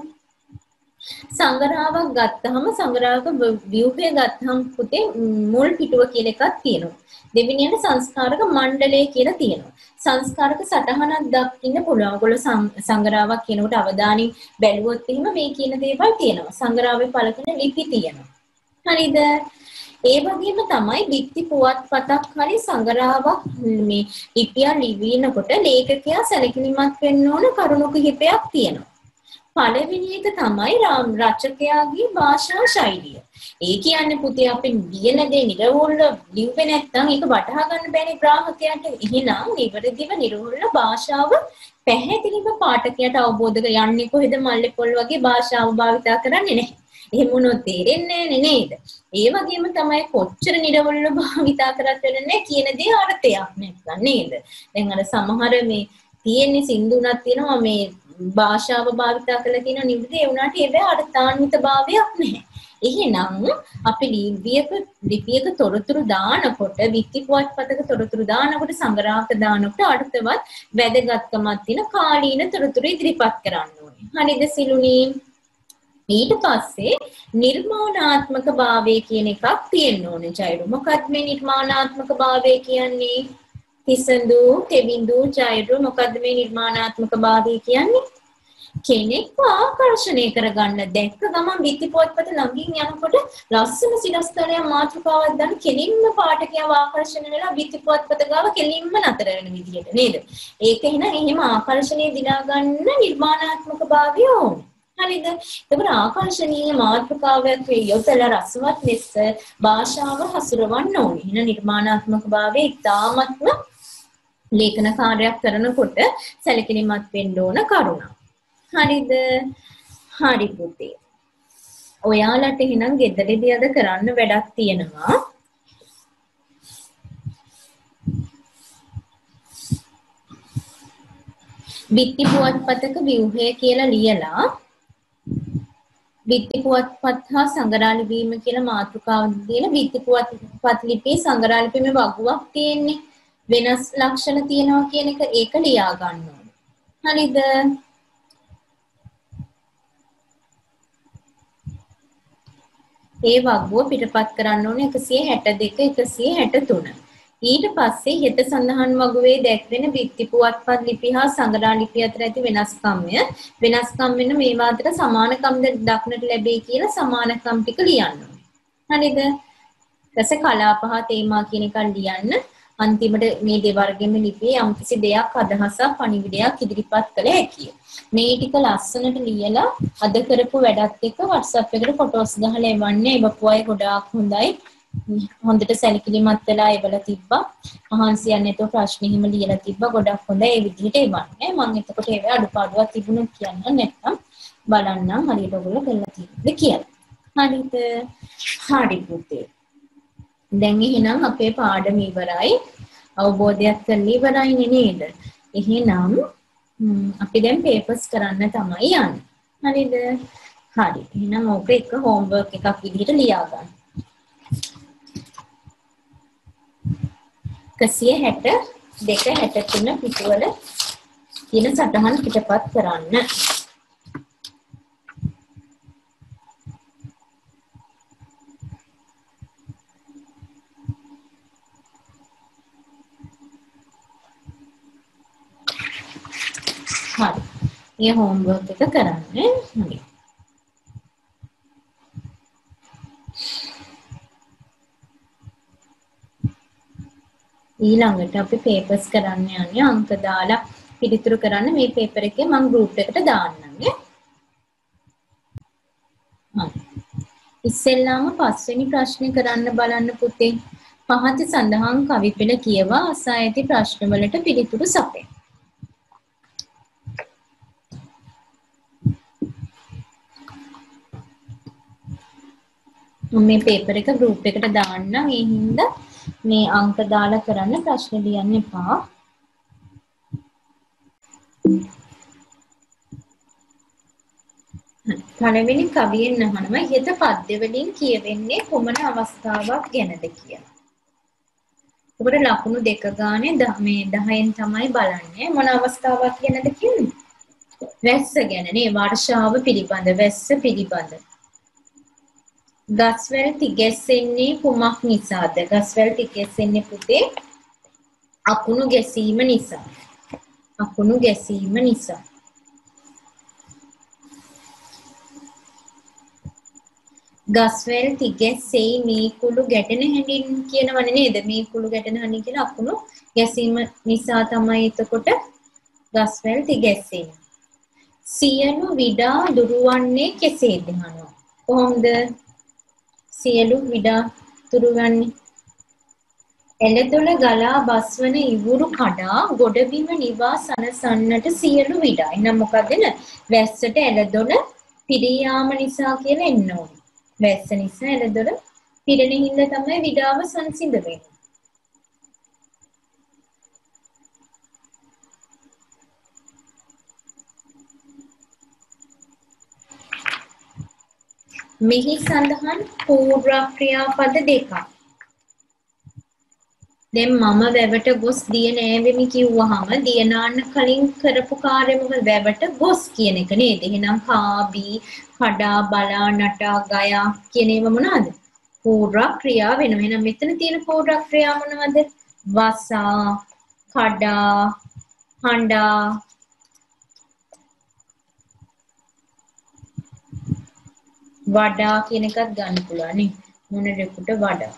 සංග්‍රහාවක් ගත්තහම සංග්‍රහක ව්‍යුහය ගත්තහම පුතේ මුල් පිටුව කියලා එකක් තියෙනවා. දෙවෙනියට සංස්කාරක මණ්ඩලය කියලා තියෙනවා. සංස්කාරක සටහනක් දක්ින්න පුළුවන්. ඔයගොල්ලෝ සංග්‍රහාවක් කියනකොට අවධානයෙන් බැලුවොත් එහෙම මේ කියන දේවල් තියෙනවා. සංග්‍රහාවේ පළකන ලිපි තියෙනවා. හරිද? ඒ වගේම තමයි බිත්ති පුවත්පතක් හරි සංග්‍රහාවක් මේ ලිපිය ලියනකොට ලේඛකයා සැලකිලිමත් වෙන්න ඕන කරුණු කිහිපයක් තියෙනවා. පළවෙනි එක තමයි රචකයාගේ භාෂා ශෛලිය. ඒ කියන්නේ පුතේ අපි ලියන දේ නිරවුල්ව ලිව්වේ නැත්නම් ඒක වටහා ගන්න බෑනේ ග්‍රාහකයාට. එහෙනම් නිවැරදිව නිරවුල්ව භාෂාව පැහැදිලිව පාඨකයාට අවබෝධ කර යන්නේ කොහෙද මල්ලේ පොල් වගේ භාෂාව භාවිතා කරන්නේ නැහැ. එහෙම වුණොත් තේරෙන්නේ නැහැ නේද? ඒ වගේම තමයි කොච්චර නිරවුල්ව භාවිතා කරත් වෙන්නේ කියන දේ අර්ථයක් නැත්නම් නේද? දැන් අර සමහර මේ තියෙන්නේ සින්දුණක් තියෙනවා මේ භාෂාව භාවිතා කරලා තියෙන නිවිද ඒ වුණාට ඒවේ අර්ථාන්විත භාවයක් නැහැ. එහෙනම් අපි ලිපියක තොරතුරු දානකොට විත්ති පුවත්පතක තොරතුරු දානකොට සංග්‍රහක දානකොට අර්ථවත් වැදගත්කමක් තියෙන කාලීන තොරතුරු ඉදිරිපත් කරන්න ඕනේ. හරිද සිලුනි? ඊට පස්සේ නිර්මාණාත්මක භාවය කියන එකක් තියෙන්න ඕනේ ජයරු. මොකක්ද මේ නිර්මාණාත්මක භාවය කියන්නේ? තිසඳු, තෙබිඳු, ජයරු මොකක්ද මේ නිර්මාණාත්මක භාවය කියන්නේ? කෙනෙක්ව ආකර්ෂණය කරගන්න දැක්ක ගමන් බිත්ති පුවත්පත ළඟින් යනකොට ලස්සන සිරස්තලයක් මාතෘකාවක් දාන කෙලින්ම පාඨකයව ආකර්ෂණය වෙලා බිත්ති පුවත්පත ගාව කෙලින්ම නතර වෙන විදිහට නේද? ඒක එහෙම ආකර්ෂණය දිනා ගන්න නිර්මාණාත්මක භාවය ඕනේ. හරිද? ඒකට ආකර්ෂණීය මාතෘකාවක් යොදලා රසවත් ලෙස භාෂාව හසුරවන්න ඕනේ. එහෙනම් නිර්මාණාත්මක භාවය ඉතාමත්ම ලේඛන කාර්යයක් කරනකොට සැලකිලිමත් වෙන්න ඕන කරුණක්. හරිද? හරි පුතේ. ඔයාලට එහෙනම් ගෙදරදී අද කරන්න වැඩක් තියෙනවා. බිත්ති පුවත්පතක ව්‍යුහය කියලා ලියලා බිත්ති පුවත්පත් හා සංග්‍රහ ලිවීම කියලා මාතෘකාවක් දීලා බිත්ති පුවත්පත් ලිපියේ සංග්‍රහ ලිපියේ වගුවක් තියෙන්නේ. වෙනස් ලක්ෂණ තියෙනවා කියන එක ඒක ලියා ගන්න ඕනේ. හරිද? ඒ වගුව පිටපත් කරන්න ඕනේ 162 163. ඊට පස්සේ හෙට සඳහන් වගුවේ දැක්වෙන බිත්ති පුවත්පත් ලිපි හා සංග්‍රහ ලිපි අතර ඇති වෙනස්කම් වෙන මේවා අතර සමානකම්ද දක්නට ලැබේ කියලා සමානකම් ටික ලියන්න ඕනේ. හරිද? ඊටසේ කලාප හා තේමා කියන එක ලියන්න. අන්තිමට මේ දෙවර්ගෙම ලිපියේ යම්කිසි දෙයක් අදහසක් පණිවිඩයක් ඉදිරිපත් කළ හැකියි. මේ ටික ලස්සනට ලියලා අද කරපු වැඩත් එක්ක WhatsApp එකට ෆොටෝස් ගහලා එවන්නේ. ඒවපු අය ගොඩාක් හොඳයි. හොඳට සැලකිලිමත් වෙලා එවලා තිබ්බා. මහන්සි යන්නේ නැතුව ප්‍රශ්න හිම ලියලා තිබ්බා. ගොඩක් හොඳයි. ඒ විදිහට එවන්නේ. මම එතකොට ඒව අඩුපාඩුවක් තිබුණොත් කියන්න නැත්නම් බලන්නම් හරියට ඔයගොල්ලෝ කරලා තියෙනවද කියලා. හරිද? හරි පුතේ. දැන් එහෙනම් අපේ පාඩම ඉවරයි. අවබෝධයක් කරලා ඉවරයිනේ නේද? එහෙනම් අපි දැන් පේපර්ස් කරන්න තමයි යන්නේ. හරිද? හරි. එහෙනම් ඕක එක හෝම්වර්ක් එකක් විදිහට ලියා ගන්න. 162 63 පිටුවල තියෙන සටහන් පිටපත් කරන්න. හරි. මේ හෝම්වර්ක් එක කරන්න. හරි. ඊළඟට අපි පේපර්ස් කරන්න යන්නේ අංක දාලා පිළිතුරු කරන්න මේ පේපර් එකේ මම ගෲප් එකට දාන්නම් නේ. ඉස්සෙල්ලාම පස්වෙනි ප්‍රශ්නේ කරන්න බලන්න පුතේ. පහත සඳහන් කවි පෙළ කියවා අසා ඇති ප්‍රශ්නවලට පිළිතුරු සපයන්න. මේ පේපර් එක ගෲප් එකට දාන්න. ඒ හින්දා මේ අංක දාලා කරන්න ප්‍රශ්න ලියන්න එපා. පළවෙනි කවියෙන් අහනවා ඉහත පද්‍ය වලින් කියවෙන්නේ කුමන අවස්ථාවක් ගැනද කියලා. ඔබට ලකුණු දෙක ගානේ මේ 10න් තමයි බලන්නේ. මොන අවස්ථාවක් ගැනද කියන්නේ? වැස්ස ගැන නේ. වර්ෂාව පිළිබඳ, වැස්ස පිළිබඳ. ගස්වැල් තිගැස්සෙන්නේ කුමක් නිසාද? ගස්වැල් තිගැස්සෙන්නේ පුතේ අකුණු ගැසීම නිසා. අකුණු ගැසීම නිසා. ගස්වැල් තිගැස්සෙයි මේ කුළු ගැටෙන හැඬින් කියනවනේ නේද? මේ කුළු ගැටෙන හැඬින් කියන අකුණු ගැසීම නිසා තමයි එතකොට ගස්වැල් තිගැස්සෙන්නේ. සියලු විඩා දුරවන්නේ කෙසේද අහනවා. කොහොමද සියලු විඩා දුරවන්නේ? එළදොළ ගලා බස්වන ඉවුරු කඩා ගොඩබිම නිවා සනසන්නට සියලු විඩා. එහෙනම් මොකද වැස්සට එළදොළ පිරියාම නිසා කියලා එන්න ඕනේ. වැස්ස නිසා එළදොළ පිරෙන හින්දා තමයි විඩාව සංසිඳ වෙන්නේ. මෙහි සඳහන් පූර්ව ක්‍රියාපද දෙකක්. දැන් මම වැවට ගොස් දිය නෑවෙමි කිව්වහම දිය නාන්න කලින් කරපු කාර්යය මොකද? වැවට ගොස් කියන එක නේද? එහෙනම් කාබී, කඩා, බලා, නටා, ගයා කියන ඒවා මොනවාද? පූර්ව ක්‍රියා වෙනවා. එහෙනම් මෙතන තියෙන පූර්ව ක්‍රියා මොනවද? වසා, කඩා, හඬා, වඩා කියන එකත් ගන්න පුළුවන් නේ. මොනරෙකුට වඩා.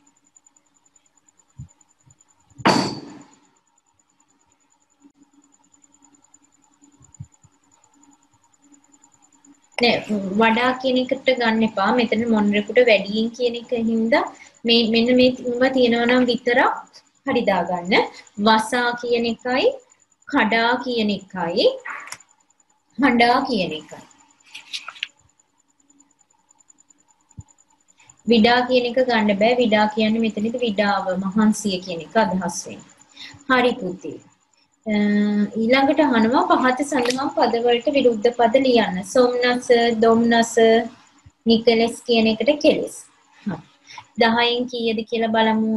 නෑ වඩා කියන එකට ගන්න එපා. මෙතන මොනරෙකුට වැඩියෙන් කියන එක හින්දා මේ මෙන්න මේවා තියෙනවා නම් විතරක් හරි දාගන්න. වසා කියන එකයි, කඩා කියන එකයි, හඬා කියන එකයි. විඩා කියන එක ගන්න බෑ. විඩා කියන්නේ මෙතනදී විඩාව මහන්සිය කියන එක අදහස් වෙන්නේ. හරි පුතේ. ඊළඟට අහනවා පහත සඳහන් පදවලට විරුද්ධ පද ලියන්න. සොම්නස, දොම්නස, නිකලස් කියන එකට කෙලස්. හරි. 10න් කීයද කියලා බලමු.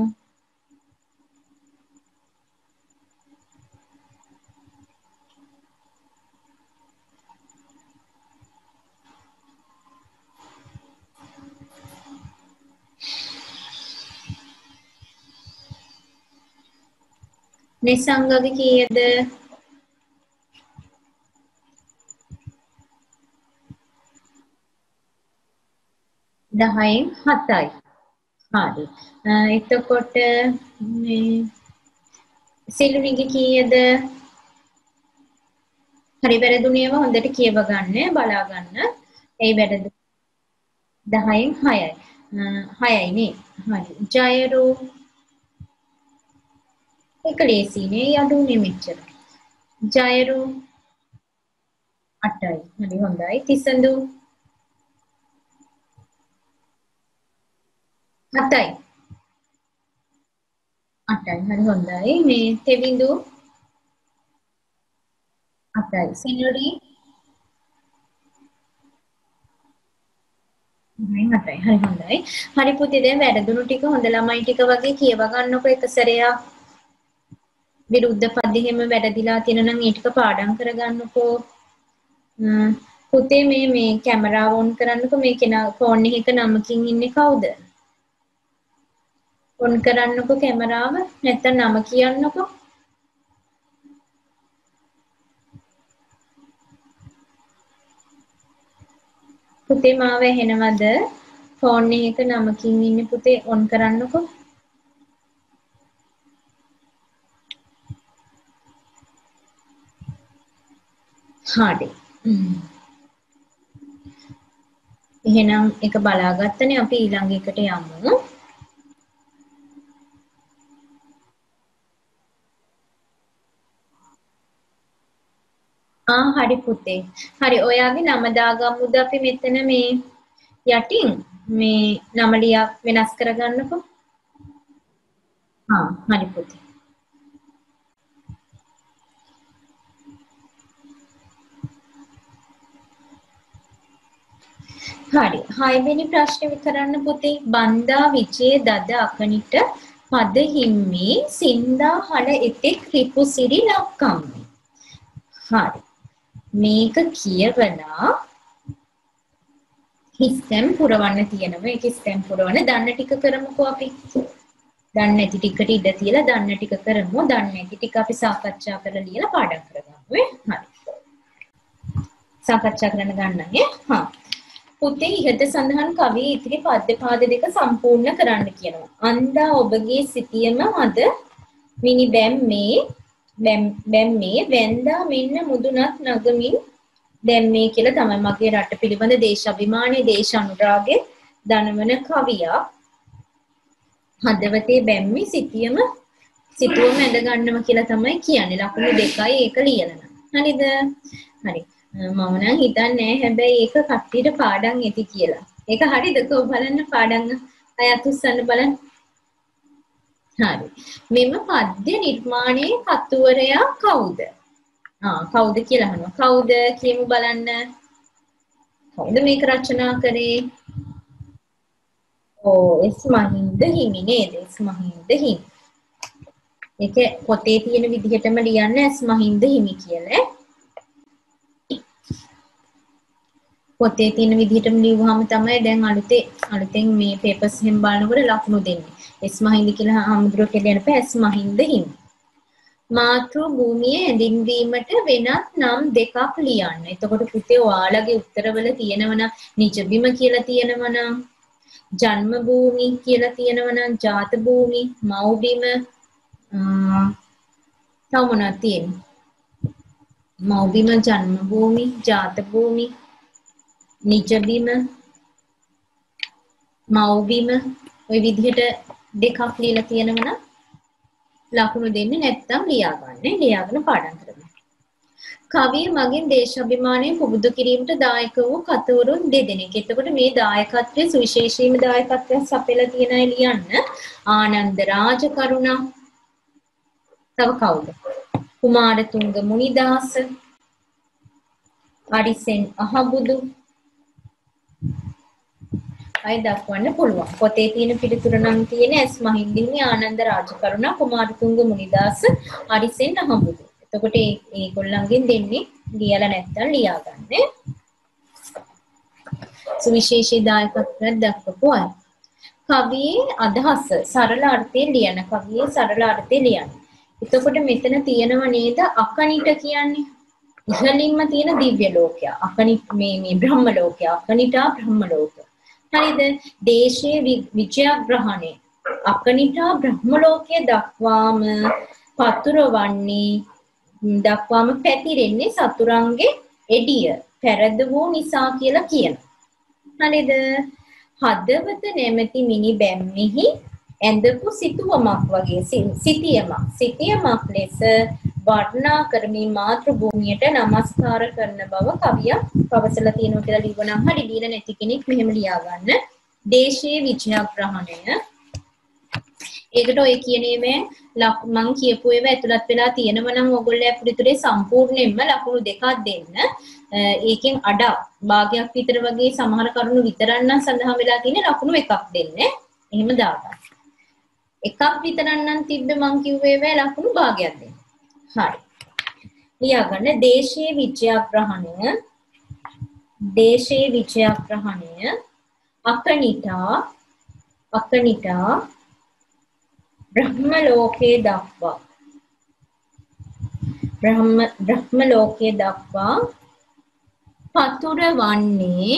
නිසංගක කීයද? 10න් 7යි. හරි. එතකොට මේ සිළුනිගේ කීයද? හරි වැරදුනේව හොඳට කියව ගන්න, බලා ගන්න. ඒ වැරදු 10න් 6යි. 6යි නේ. හරි. ජයරු එක ලේසිනේ යඩුනේ මෙච්චර. ජයරු 8යි. හරි හොඳයි. තිසඳු 7යි. 8යි. හරි හොඳයි. මේ තෙවිඳු 8යි. සිනුරි 8යි. හරි හොඳයි. හරි පුතේ දැන් වැරදුණු ටික හොඳ ළමයි ටික වගේ කියව ගන්නකො එක සැරයක්. විරුද්ධ පද එහෙම වැරදිලා තියෙනවා නම් ඒ ටික පාඩම් කරගන්නකෝ. පුතේ මේ කැමරාව ඔන් කරන්නකෝ. මේ කෙනා ෆෝන් එකක නමකින් ඉන්නේ කවුද? ඔන් කරන්නකෝ කැමරාව. නැත්තම් නම කියන්නකෝ. පුතේ මාව ඇහෙනවද? ෆෝන් එකක නමකින් ඉන්නේ පුතේ ඔන් කරන්නකෝ. හරි. එහෙනම් එක බලාගත්තනේ අපි ඊළඟ එකට යමු. හරි පුතේ. හරි ඔයාගේ නම දාගමුද අපි මෙතන මේ යටින් මේ නම ලියා වෙනස් කරගන්නකෝ. හරි පුතේ. හරි. 6 වෙනි ප්‍රශ්නේ විතරන්න පුතේ. බන්දා විජේ දද අකනිට පද හිම්මි සින්දා හල එතෙක් රිපුසිරි ලක්කම්මි. හරි. මේක කියවලා හිස්තැම් පුරවන්න තියෙනවා. ඒක හිස්තැම් පුරවන්න දන්න ටික කරමුකෝ අපි. දන්නේ නැති ටිකට ඉඩ තියලා දන්න ටික කරමු. දන්නේ නැති ටික අපි සාකච්ඡා කරලා ලියලා පාඩම් කරගමු. හරි. සාකච්ඡා කරන්න ගන්නනේ. පුතේ ඉහත සඳහන් කවියේ ඉතිරි පද්‍ය පාද දෙක සම්පූර්ණ කරන්න කියනවා. අන්දා ඔබගේ සිටියම අද මිනි බැම්මේ වැන්දා මෙන්න මුදුනත් නගමින් දැම්මේ කියලා තමයි මගේ රට පිළිබඳ දේශාභිමානයේ දේශ අනුරාගයේ දනවන කවියක්. හදවතේ බැම්මේ සිටියම ඇඳ ගන්නවා කියලා තමයි කියන්නේ. ලකුණු 2යි ඒක ලියලා. හරිද? හරි. මම නම් හිතන්නේ හැබැයි ඒක කට්ටියට පාඩම් ඇති කියලා. ඒක හරිද? කොහොම බලන්න පාඩම් අයත් උස්සන්න බලන්න. හරි. මෙම පද්‍ය නිර්මාණයේ කතුවරයා කවුද? කවුද කියලා අහනවා. කවුද කියමු බලන්න. කවුද මේක රචනා කරේ? එස් මහින්ද හිමි නේද? එස් මහින්ද හිමි. ඒක පොතේ තියෙන විදිහටම ලියන්න එස් මහින්ද හිමි කියලා. පොතේ තියෙන විදිහටම ලියුවාම තමයි දැන් අලුතෙන් මේ පේපර්ස් එහෙම බලනකොට ලකුණු දෙන්නේ. එස් මහින්ද කියලා හාමුදුරුවෝ කියන පෑ එස් මහින්ද හිමි. මාතෘ භූමියේ ඇඳින්වීමට වෙනත් නම් දෙකක් ලියන්න. එතකොට පුතේ ඔයාලගේ උත්තරවල තියෙනවනම් නිජබිම කියලා තියෙනවනම් ජන්ම භූමි කියලා තියෙනවනම් ජාත භූමි මව්බිම තව මොනවද තියෙන්නේ? මව්බිම ජන්ම භූමි ජාත භූමි නිජබිම මව්බිම ওই විදිහට දෙකක් ලියලා තියෙනවනම් ලකුණු දෙන්නේ නැත්නම් ලියාගෙන පාඩම් කරන්න. කවිය මගින් දේශාභිමානය පුබුදු කිරීමට දායක වූ කතුවරුන් දෙදෙනෙක්. එතකොට මේ දායකත්වයේ සුවිශේෂීම දායකත්වයක් සපයලා තියෙන අය ලියන්න. ආනන්ද රාජකරුණා. තව කවුද? කුමාරතුංග මුනිදාස. අරිසෙන් අහබුදු. අය දක්වන්න පුළුවන්. පොතේ තියෙන පිළිතුර නම් තියෙන එස් මහින්දිනි ආනන්ද රාජකරුණා කුමාරතුංග මුනිදාස අරිසෙන් අහබුදු. එතකොට ඒගොල්ලන්ගෙන් දෙන්නේ ලියලා නැත්තම් ලියා ගන්න. සුවිශේෂී දායකත්වයක් දක්වපු අය. කවියේ අදහස සරල අර්ථයෙන් ලියන. එතකොට මෙතන තියෙනව නේද අකනිට කියන්නේ. ඉහළින්ම තියෙන දිව්‍ය ලෝකය. අකනිට මේ බ්‍රහ්ම ලෝකය. අකනිටා බ්‍රහ්ම ලෝකය. හරිද? දේශයේ විජයග්‍රහණය. අකනිටා බ්‍රහ්ම ලෝකයේ දක්වාම පතුරවන්නේ දක්වාම පැතිරෙන්නේ සතුරන්ගේ එඩිය පෙරද වූ නිසා කියලා කියනවා. හරිද? හදවත නැමැති මිනි බැම්මෙහි ඇඳපු සිතුවමක් වගේ සිතියමක් ලෙස වර්ණනා කරමින් මාතෘ භූමියට නමස්කාර කරන බව කවිය පවසලා තියෙනවා කියලා ලියවනම් හරි. ලියලා නැති කෙනෙක් මෙහෙම ලියා ගන්න. දේශයේ විජයග්‍රහණය. ඒකට ඔය කියනේ මං කියපු ඒවා ඇතුළත් වෙලා තියෙනවා නම් ඔයගොල්ලෝ අපිටුරේ සම්පූර්ණයෙන්ම ලකුණු දෙකක් දෙන්න. ඒකෙන් අඩ භාගයක් විතර වගේ සමහර කරුණු විතරක් සඳහන් වෙලා තියෙන ලකුණු එකක් දෙන්න. එහෙම දාගන්න. එකක් විතරක් නම් තිබ්බේ මං කිව්වේ ඒවා ලකුණු භාගයක් දෙන්න. හරි. ලියාගන්න දේශයේ විජයග්‍රහණය අකනිටා බ්‍රහ්ම ලෝකයේ දක්වා පතුරවන්නේ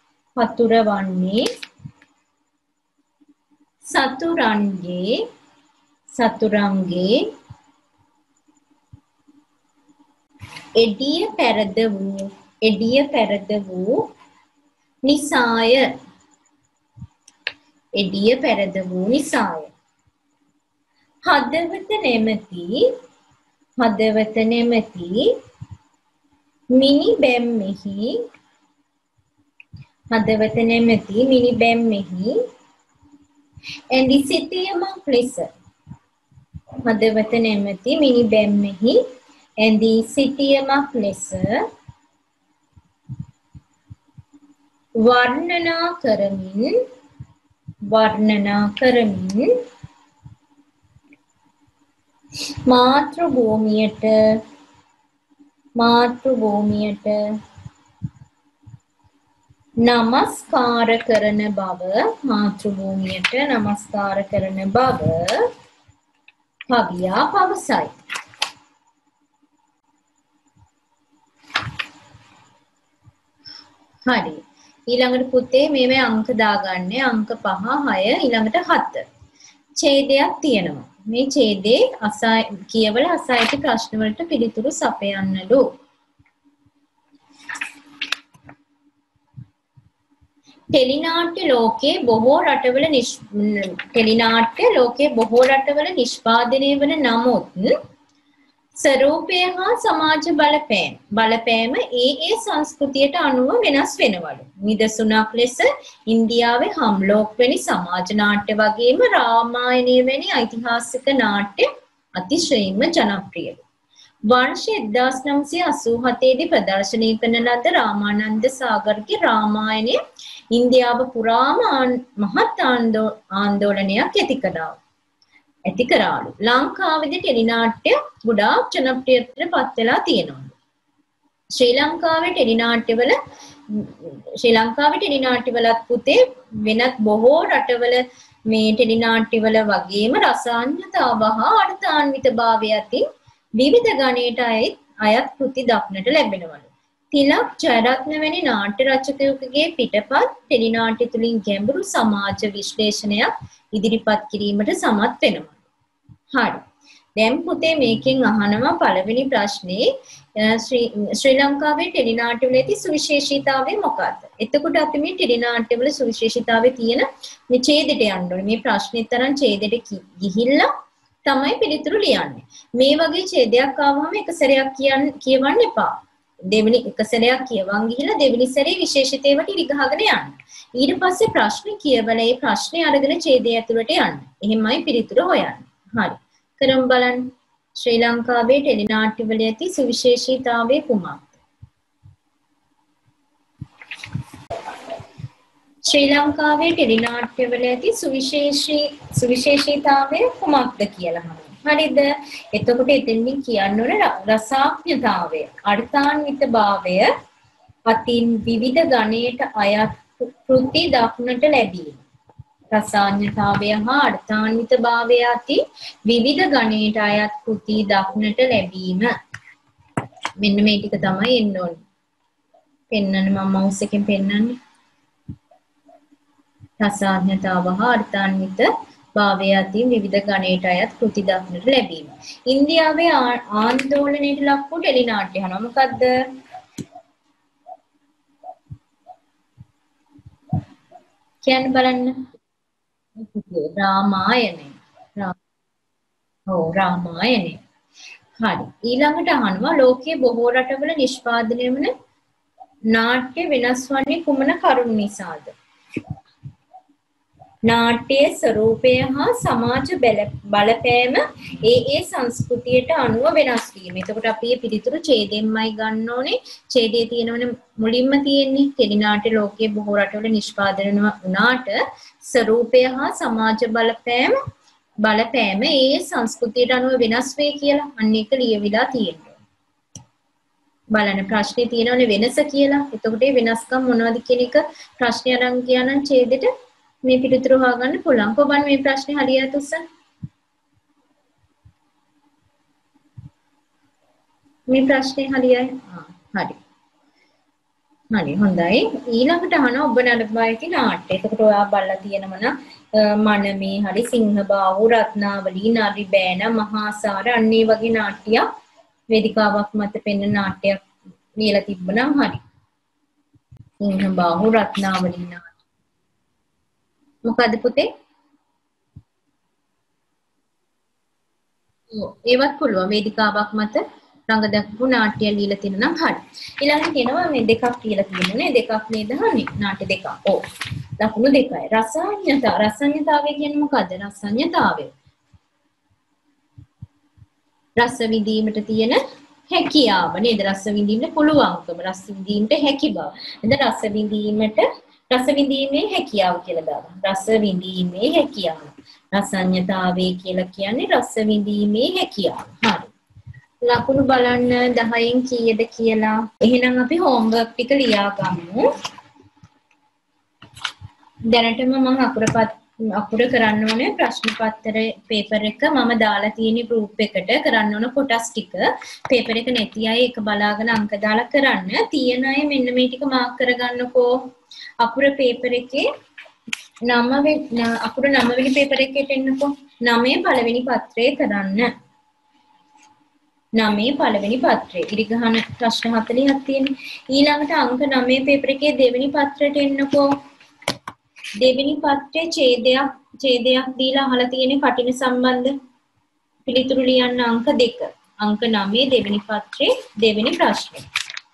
සතුරන්ගේ එඩිය පෙරද වූ නිසාය. එළිය පෙරද වූ නිසාය. හදවත නැමැති මිනි බැම්මෙහි ඇඳි සිටියමක් ලෙස හදවත නැමැති මිනි බැම්මෙහි ඇඳි සිටියමක් ලෙස වර්ණනා කරමින් මාතෘභූමියට නමස්කාර කරන බව කවියා පවසයි. හරි. ඊළඟට පුතේ මේ අංක දාගන්නේ අංක 5 6 ඊළඟට 7. ඡේදයක් තියෙනවා. මේ ඡේදේ කියවල අසායිති ප්‍රශ්න වලට පිළිතුරු සපයන්නලු. ටෙලිනාට්‍ය ලෝකයේ බොහෝ රටවල නිෂ්පාදනය වන නමුත් ස්වරූපය හා සමාජ බලපෑම ඒ සංස්කෘතියට අනුව වෙනස් වෙනවලු. නිදසුනක් ලෙස ඉන්දියාවේ හම්ලෝක් වැනි සමාජ නාට්‍ය වගේම රාමායනය වැනි ඓතිහාසික නාට්‍ය අතිශයින්ම ජනප්‍රියයි. වර්ෂ 1987 දී ප්‍රදර්ශනය කරන ලද රාමානන්ද සාගරගේ රාමායනය ඉන්දියාව පුරාම මහත් ආందోලනයක් ඇති කරාලු. ලංකාවේදී ටෙලිනාට්‍ය ගොඩාක් ජනප්‍රියත්වයට පත් වෙලා තියෙනවා. ශ්‍රී ලංකාවේ ටෙලිනාට්‍යවලත් පුතේ වෙනත් බොහෝ රටවල මේ ටෙලිනාට්‍යවල වගේම රසාඥතාව හා අර්ථාන්විතභාවය අතින් විවිධ ගණයට අයත් කෘති දක්නට ලැබෙනවලු. තිලක් ජයරත්න වැනි නාට්‍ය රචකයෙකුගේ පිටපත් ටෙලිනාට්‍ය තුලින් ගැඹුරු සමාජ විශ්ලේෂණයක් ඉදිරිපත් කිරීමට සමත් වෙනවා. හරි. දැන් පුතේ මේකෙන් අහනවා පළවෙනි ප්‍රශ්නේ ශ්‍රී ලංකාවේ ටෙලිනාට්‍යවල ඇති සුවිශේෂීතාවය මොකක්ද? එතකොට අපි මේ ටෙලිනාට්‍යවල සුවිශේෂීතාවය තියෙන මේ ඡේදෙට යන්න ඕනේ. මේ ප්‍රශ්නෙත් තරම් ඡේදෙට ගිහිල්ලා තමයි පිළිතුරු ලියන්නේ. මේ වගේ ඡේදයක් ආවම එක සැරයක් කියවන්න එපා. දෙවෙනි එක සැරයක් කියවන් ගිහිල්ලා දෙවෙනි සැරේ විශේෂිතේවට ඉරිගහගෙන යන්න. ඊට පස්සේ ප්‍රශ්න කියවලා ඒ ප්‍රශ්නේ අරගෙන ඡේදය ඇතුළට යන්න. එහෙමයි පිළිතුරු හොයන්නේ. හරි. කරමු බලන්න. ශ්‍රී ලංකාවේ ටෙලිනාට්‍යවල ඇති සුවිශේෂීතාවය කුමක්ද? ශ්‍රී ලංකාවේ ටෙලිනාට්‍යවල ඇති සුවිශේෂීතාවය කුමක්ද කියලා අහනවා. හරිද? එතකොට එතෙන්දී කියන්න ඕන රසාඥතාවය, අර්ථාන්විතභාවය අතින් විවිධ ගණයට අයත් කෘති දක්නට ලැබීම. රසාඥතාවය හා අර්ථාන්විතභාවය අතින් විවිධ ගණයට අයත් කෘති දක්නට ලැබීම. මෙන්න මේ ටික තමයි එන්න ඕනේ. පෙන්නන්න මම මවුස් එකෙන් පෙන්නන්නේ. රසාඥතාව හා අර්ථාන්විතභාවය අතින් විවිධ ගණයට අයත් කෘති දක්නට ලැබීම. ඉන්දියාවේ ආందోලනයට ලක් වූ ටෙලිනාට්‍ය අහනවා මොකද්ද? කියන්න බලන්න. රාමායනය. රාමායනය. හරි. ඊළඟට අහනවා ලෝකයේ බොහෝ රටවල නිෂ්පාදනය වන නාට්‍ය වෙනස් වන්නේ කුමන කරුණු නිසාද? නාට්‍යයේ ස්වරූපය හා සමාජ බලපෑම ඒ සංස්කෘතියට අනුව වෙනස් වීම. එතකොට අපි මේ පිළිතුරු ඡේදයෙන්මයි ගන්න ඕනේ. ඡේදයේ තියෙනවනේ මුලින්ම තියෙන්නේ ටෙලිනාට්‍ය ලෝකයේ බොහෝ රටවල නිෂ්පාදනය වුණාට ස්වරූපය හා සමාජ බලපෑම ඒ සංස්කෘතියට අනුව වෙනස් වේ කියලා. අන්න ඒක ලියවිලා තියෙනවා. බලන්න ප්‍රශ්නේ තියෙනවනේ වෙනස කියලා. එතකොට මේ වෙනස්කම් මොනවද කියන එක ප්‍රශ්නේ අරන් කියනනම් ඡේදෙට මේ පිළිතුරු හොයාගන්න පුළුවන්. කොහොමද මේ ප්‍රශ්නේ හරියට උස්සන්න? මේ ප්‍රශ්නේ හරියයි. හරි. හරි හොඳයි. ඊළඟට අහන ඔබ නරඹා ඇති නාට්‍ය. එතකොට ඔයා බලලා තියෙනම නම් මනමේ හරි සිංහබාහු රත්නාවලී නරි බෑන මහාසාර අන්නේ වගේ නාට්‍යයක් වේදිකාවක් මත පෙන්වන නාට්‍යයක් ලියලා තිබ්බනම් හරි. සිංහ බාහු රත්නාවලී නාට්‍ය. මොකද පුතේ? ඒවත් පුළුවන් වේදිකාවක් මත රඟ දැක්වූ නාට්‍ය ලියලා තියෙනවා නම් හරි. ඊළඟට කියනවා මේ දෙකක් කියලා තියෙනනේ දෙකක් නේද හන්නේ නාට්‍ය දෙකක්. ඔව්. ලකුණු දෙකයි. රසඤ්ඤතාවය කියන්නේ මොකද්ද? රසඤ්ඤතාවය. රස විඳීමට තියෙන හැකියාව නේද? රස විඳින්න පුළුවන්කම, රස විඳීමට හැකි බව. එතන රස විඳීමේ හැකියාව කියලා දානවා. රස විඳීමේ හැකියාව. රසඤ්ඤතාවය කියලා කියන්නේ රස විඳීමේ හැකියාව. හරි. ලකුණු බලන්න 10න් කීයද කියලා. එහෙනම් අපි හෝම්වර්ක් ටික ලියා ගමු. දැනටම මම අකුර කරන්න ඕනේ ප්‍රශ්න පත්‍රයේ පේපර් එක මම දාලා තියෙන ගෲප් එකට කරන්න ඕන කොටස් ටික පේපර් එක නැති අය ඒක බලාගෙන අංක දාලා කරන්න. තියෙන අය මෙන්න මේ ටික මාක් කරගන්නකෝ. අකුර පේපර් එකේ අකුර 9 වෙනි පේපර් එකේට එන්නකෝ. 9 පළවෙනි පත්‍රය කරන්න. 9 පළවෙනි පත්‍රය. ඉරිගහන ප්‍රශ්න 40ක් තියෙනවා. ඊළඟට අංක 9 පේපර් එකේ දෙවෙනි පත්‍රයට එන්නකෝ. දෙවෙනි පත්‍රයේ ඡේදයක් දීලා අහලා තියෙන කටින සම්බන්ධ පිළිතුරු ලියන්න අංක 2. අංක 9 දෙවෙනි පත්‍රයේ දෙවෙනි ප්‍රශ්නේ.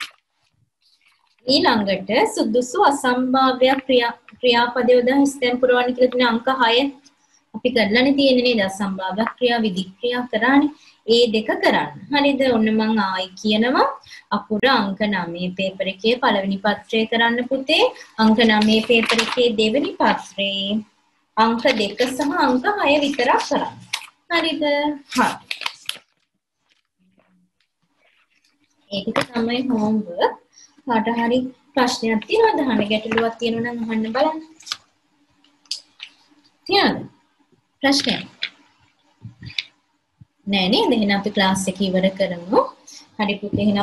ඊළඟට සුදුසු අසම්භාව්‍ය ක්‍රියාපද යොදා හිස්තැන් පුරවන්න කියලා තියෙන අංක 6 අපි කරලානේ තියෙන්නේ නේද? අසම්භාව්‍ය ක්‍රියා විධික්‍රියා කරානේ. ඒ දෙක කරන්න. හරිද? ඔන්න මම ආයි කියනවා අකුර අංක 9 පේපර් එකේ පළවෙනි පත්‍රය කරන්න පුතේ. අංක 9 පේපර් එකේ දෙවෙනි පත්‍රයේ අංක 2 සහ අංක 6 විතරක් කරන්න. හරිද? හරි. ඒක තමයි හෝම්වර්ක්. කාට හරි ප්‍රශ්නයක් තියෙනවද? අහන්න ගැටලුවක් තියෙනවා නම් අහන්න බලන්න. තියනද? ප්‍රශ්නයක්? නෑ නේද? එහෙනම් අපි ක්ලාස් එක ඉවර කරමු. හරි පුතේ එහෙනම්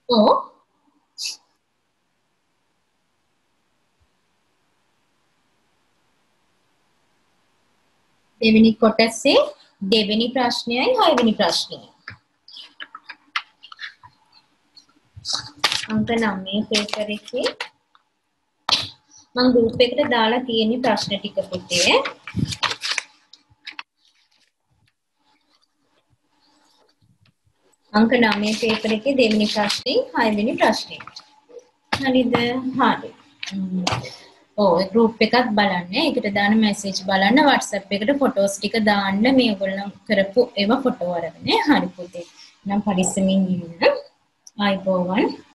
දෙවෙනි කොටසේ දෙවෙනි ප්‍රශ්නයයි 6 වෙනි ප්‍රශ්නයයි. අංක 9 පේපර් එකේ මම ගෲප් එකට දාලා තියෙන ප්‍රශ්න ටික පුතේ. අංක 9 පේපර් එකේ දෙවෙනි ප්‍රශ්නේ 6 වෙනි ප්‍රශ්නේ. හරිද? හරි. ඔය ගෲප් එකත් බලන්න. ඒකට දාන මැසේජ් බලන්න WhatsApp එකට ෆොටෝස් ටික දාන්න මේ ඔයගොල්ලෝ කරපු ඒවා ෆොටෝ අරගෙන. හරි පුතේ. නම් පරිස්සමින් ඉන්න. ආයිබෝවන්.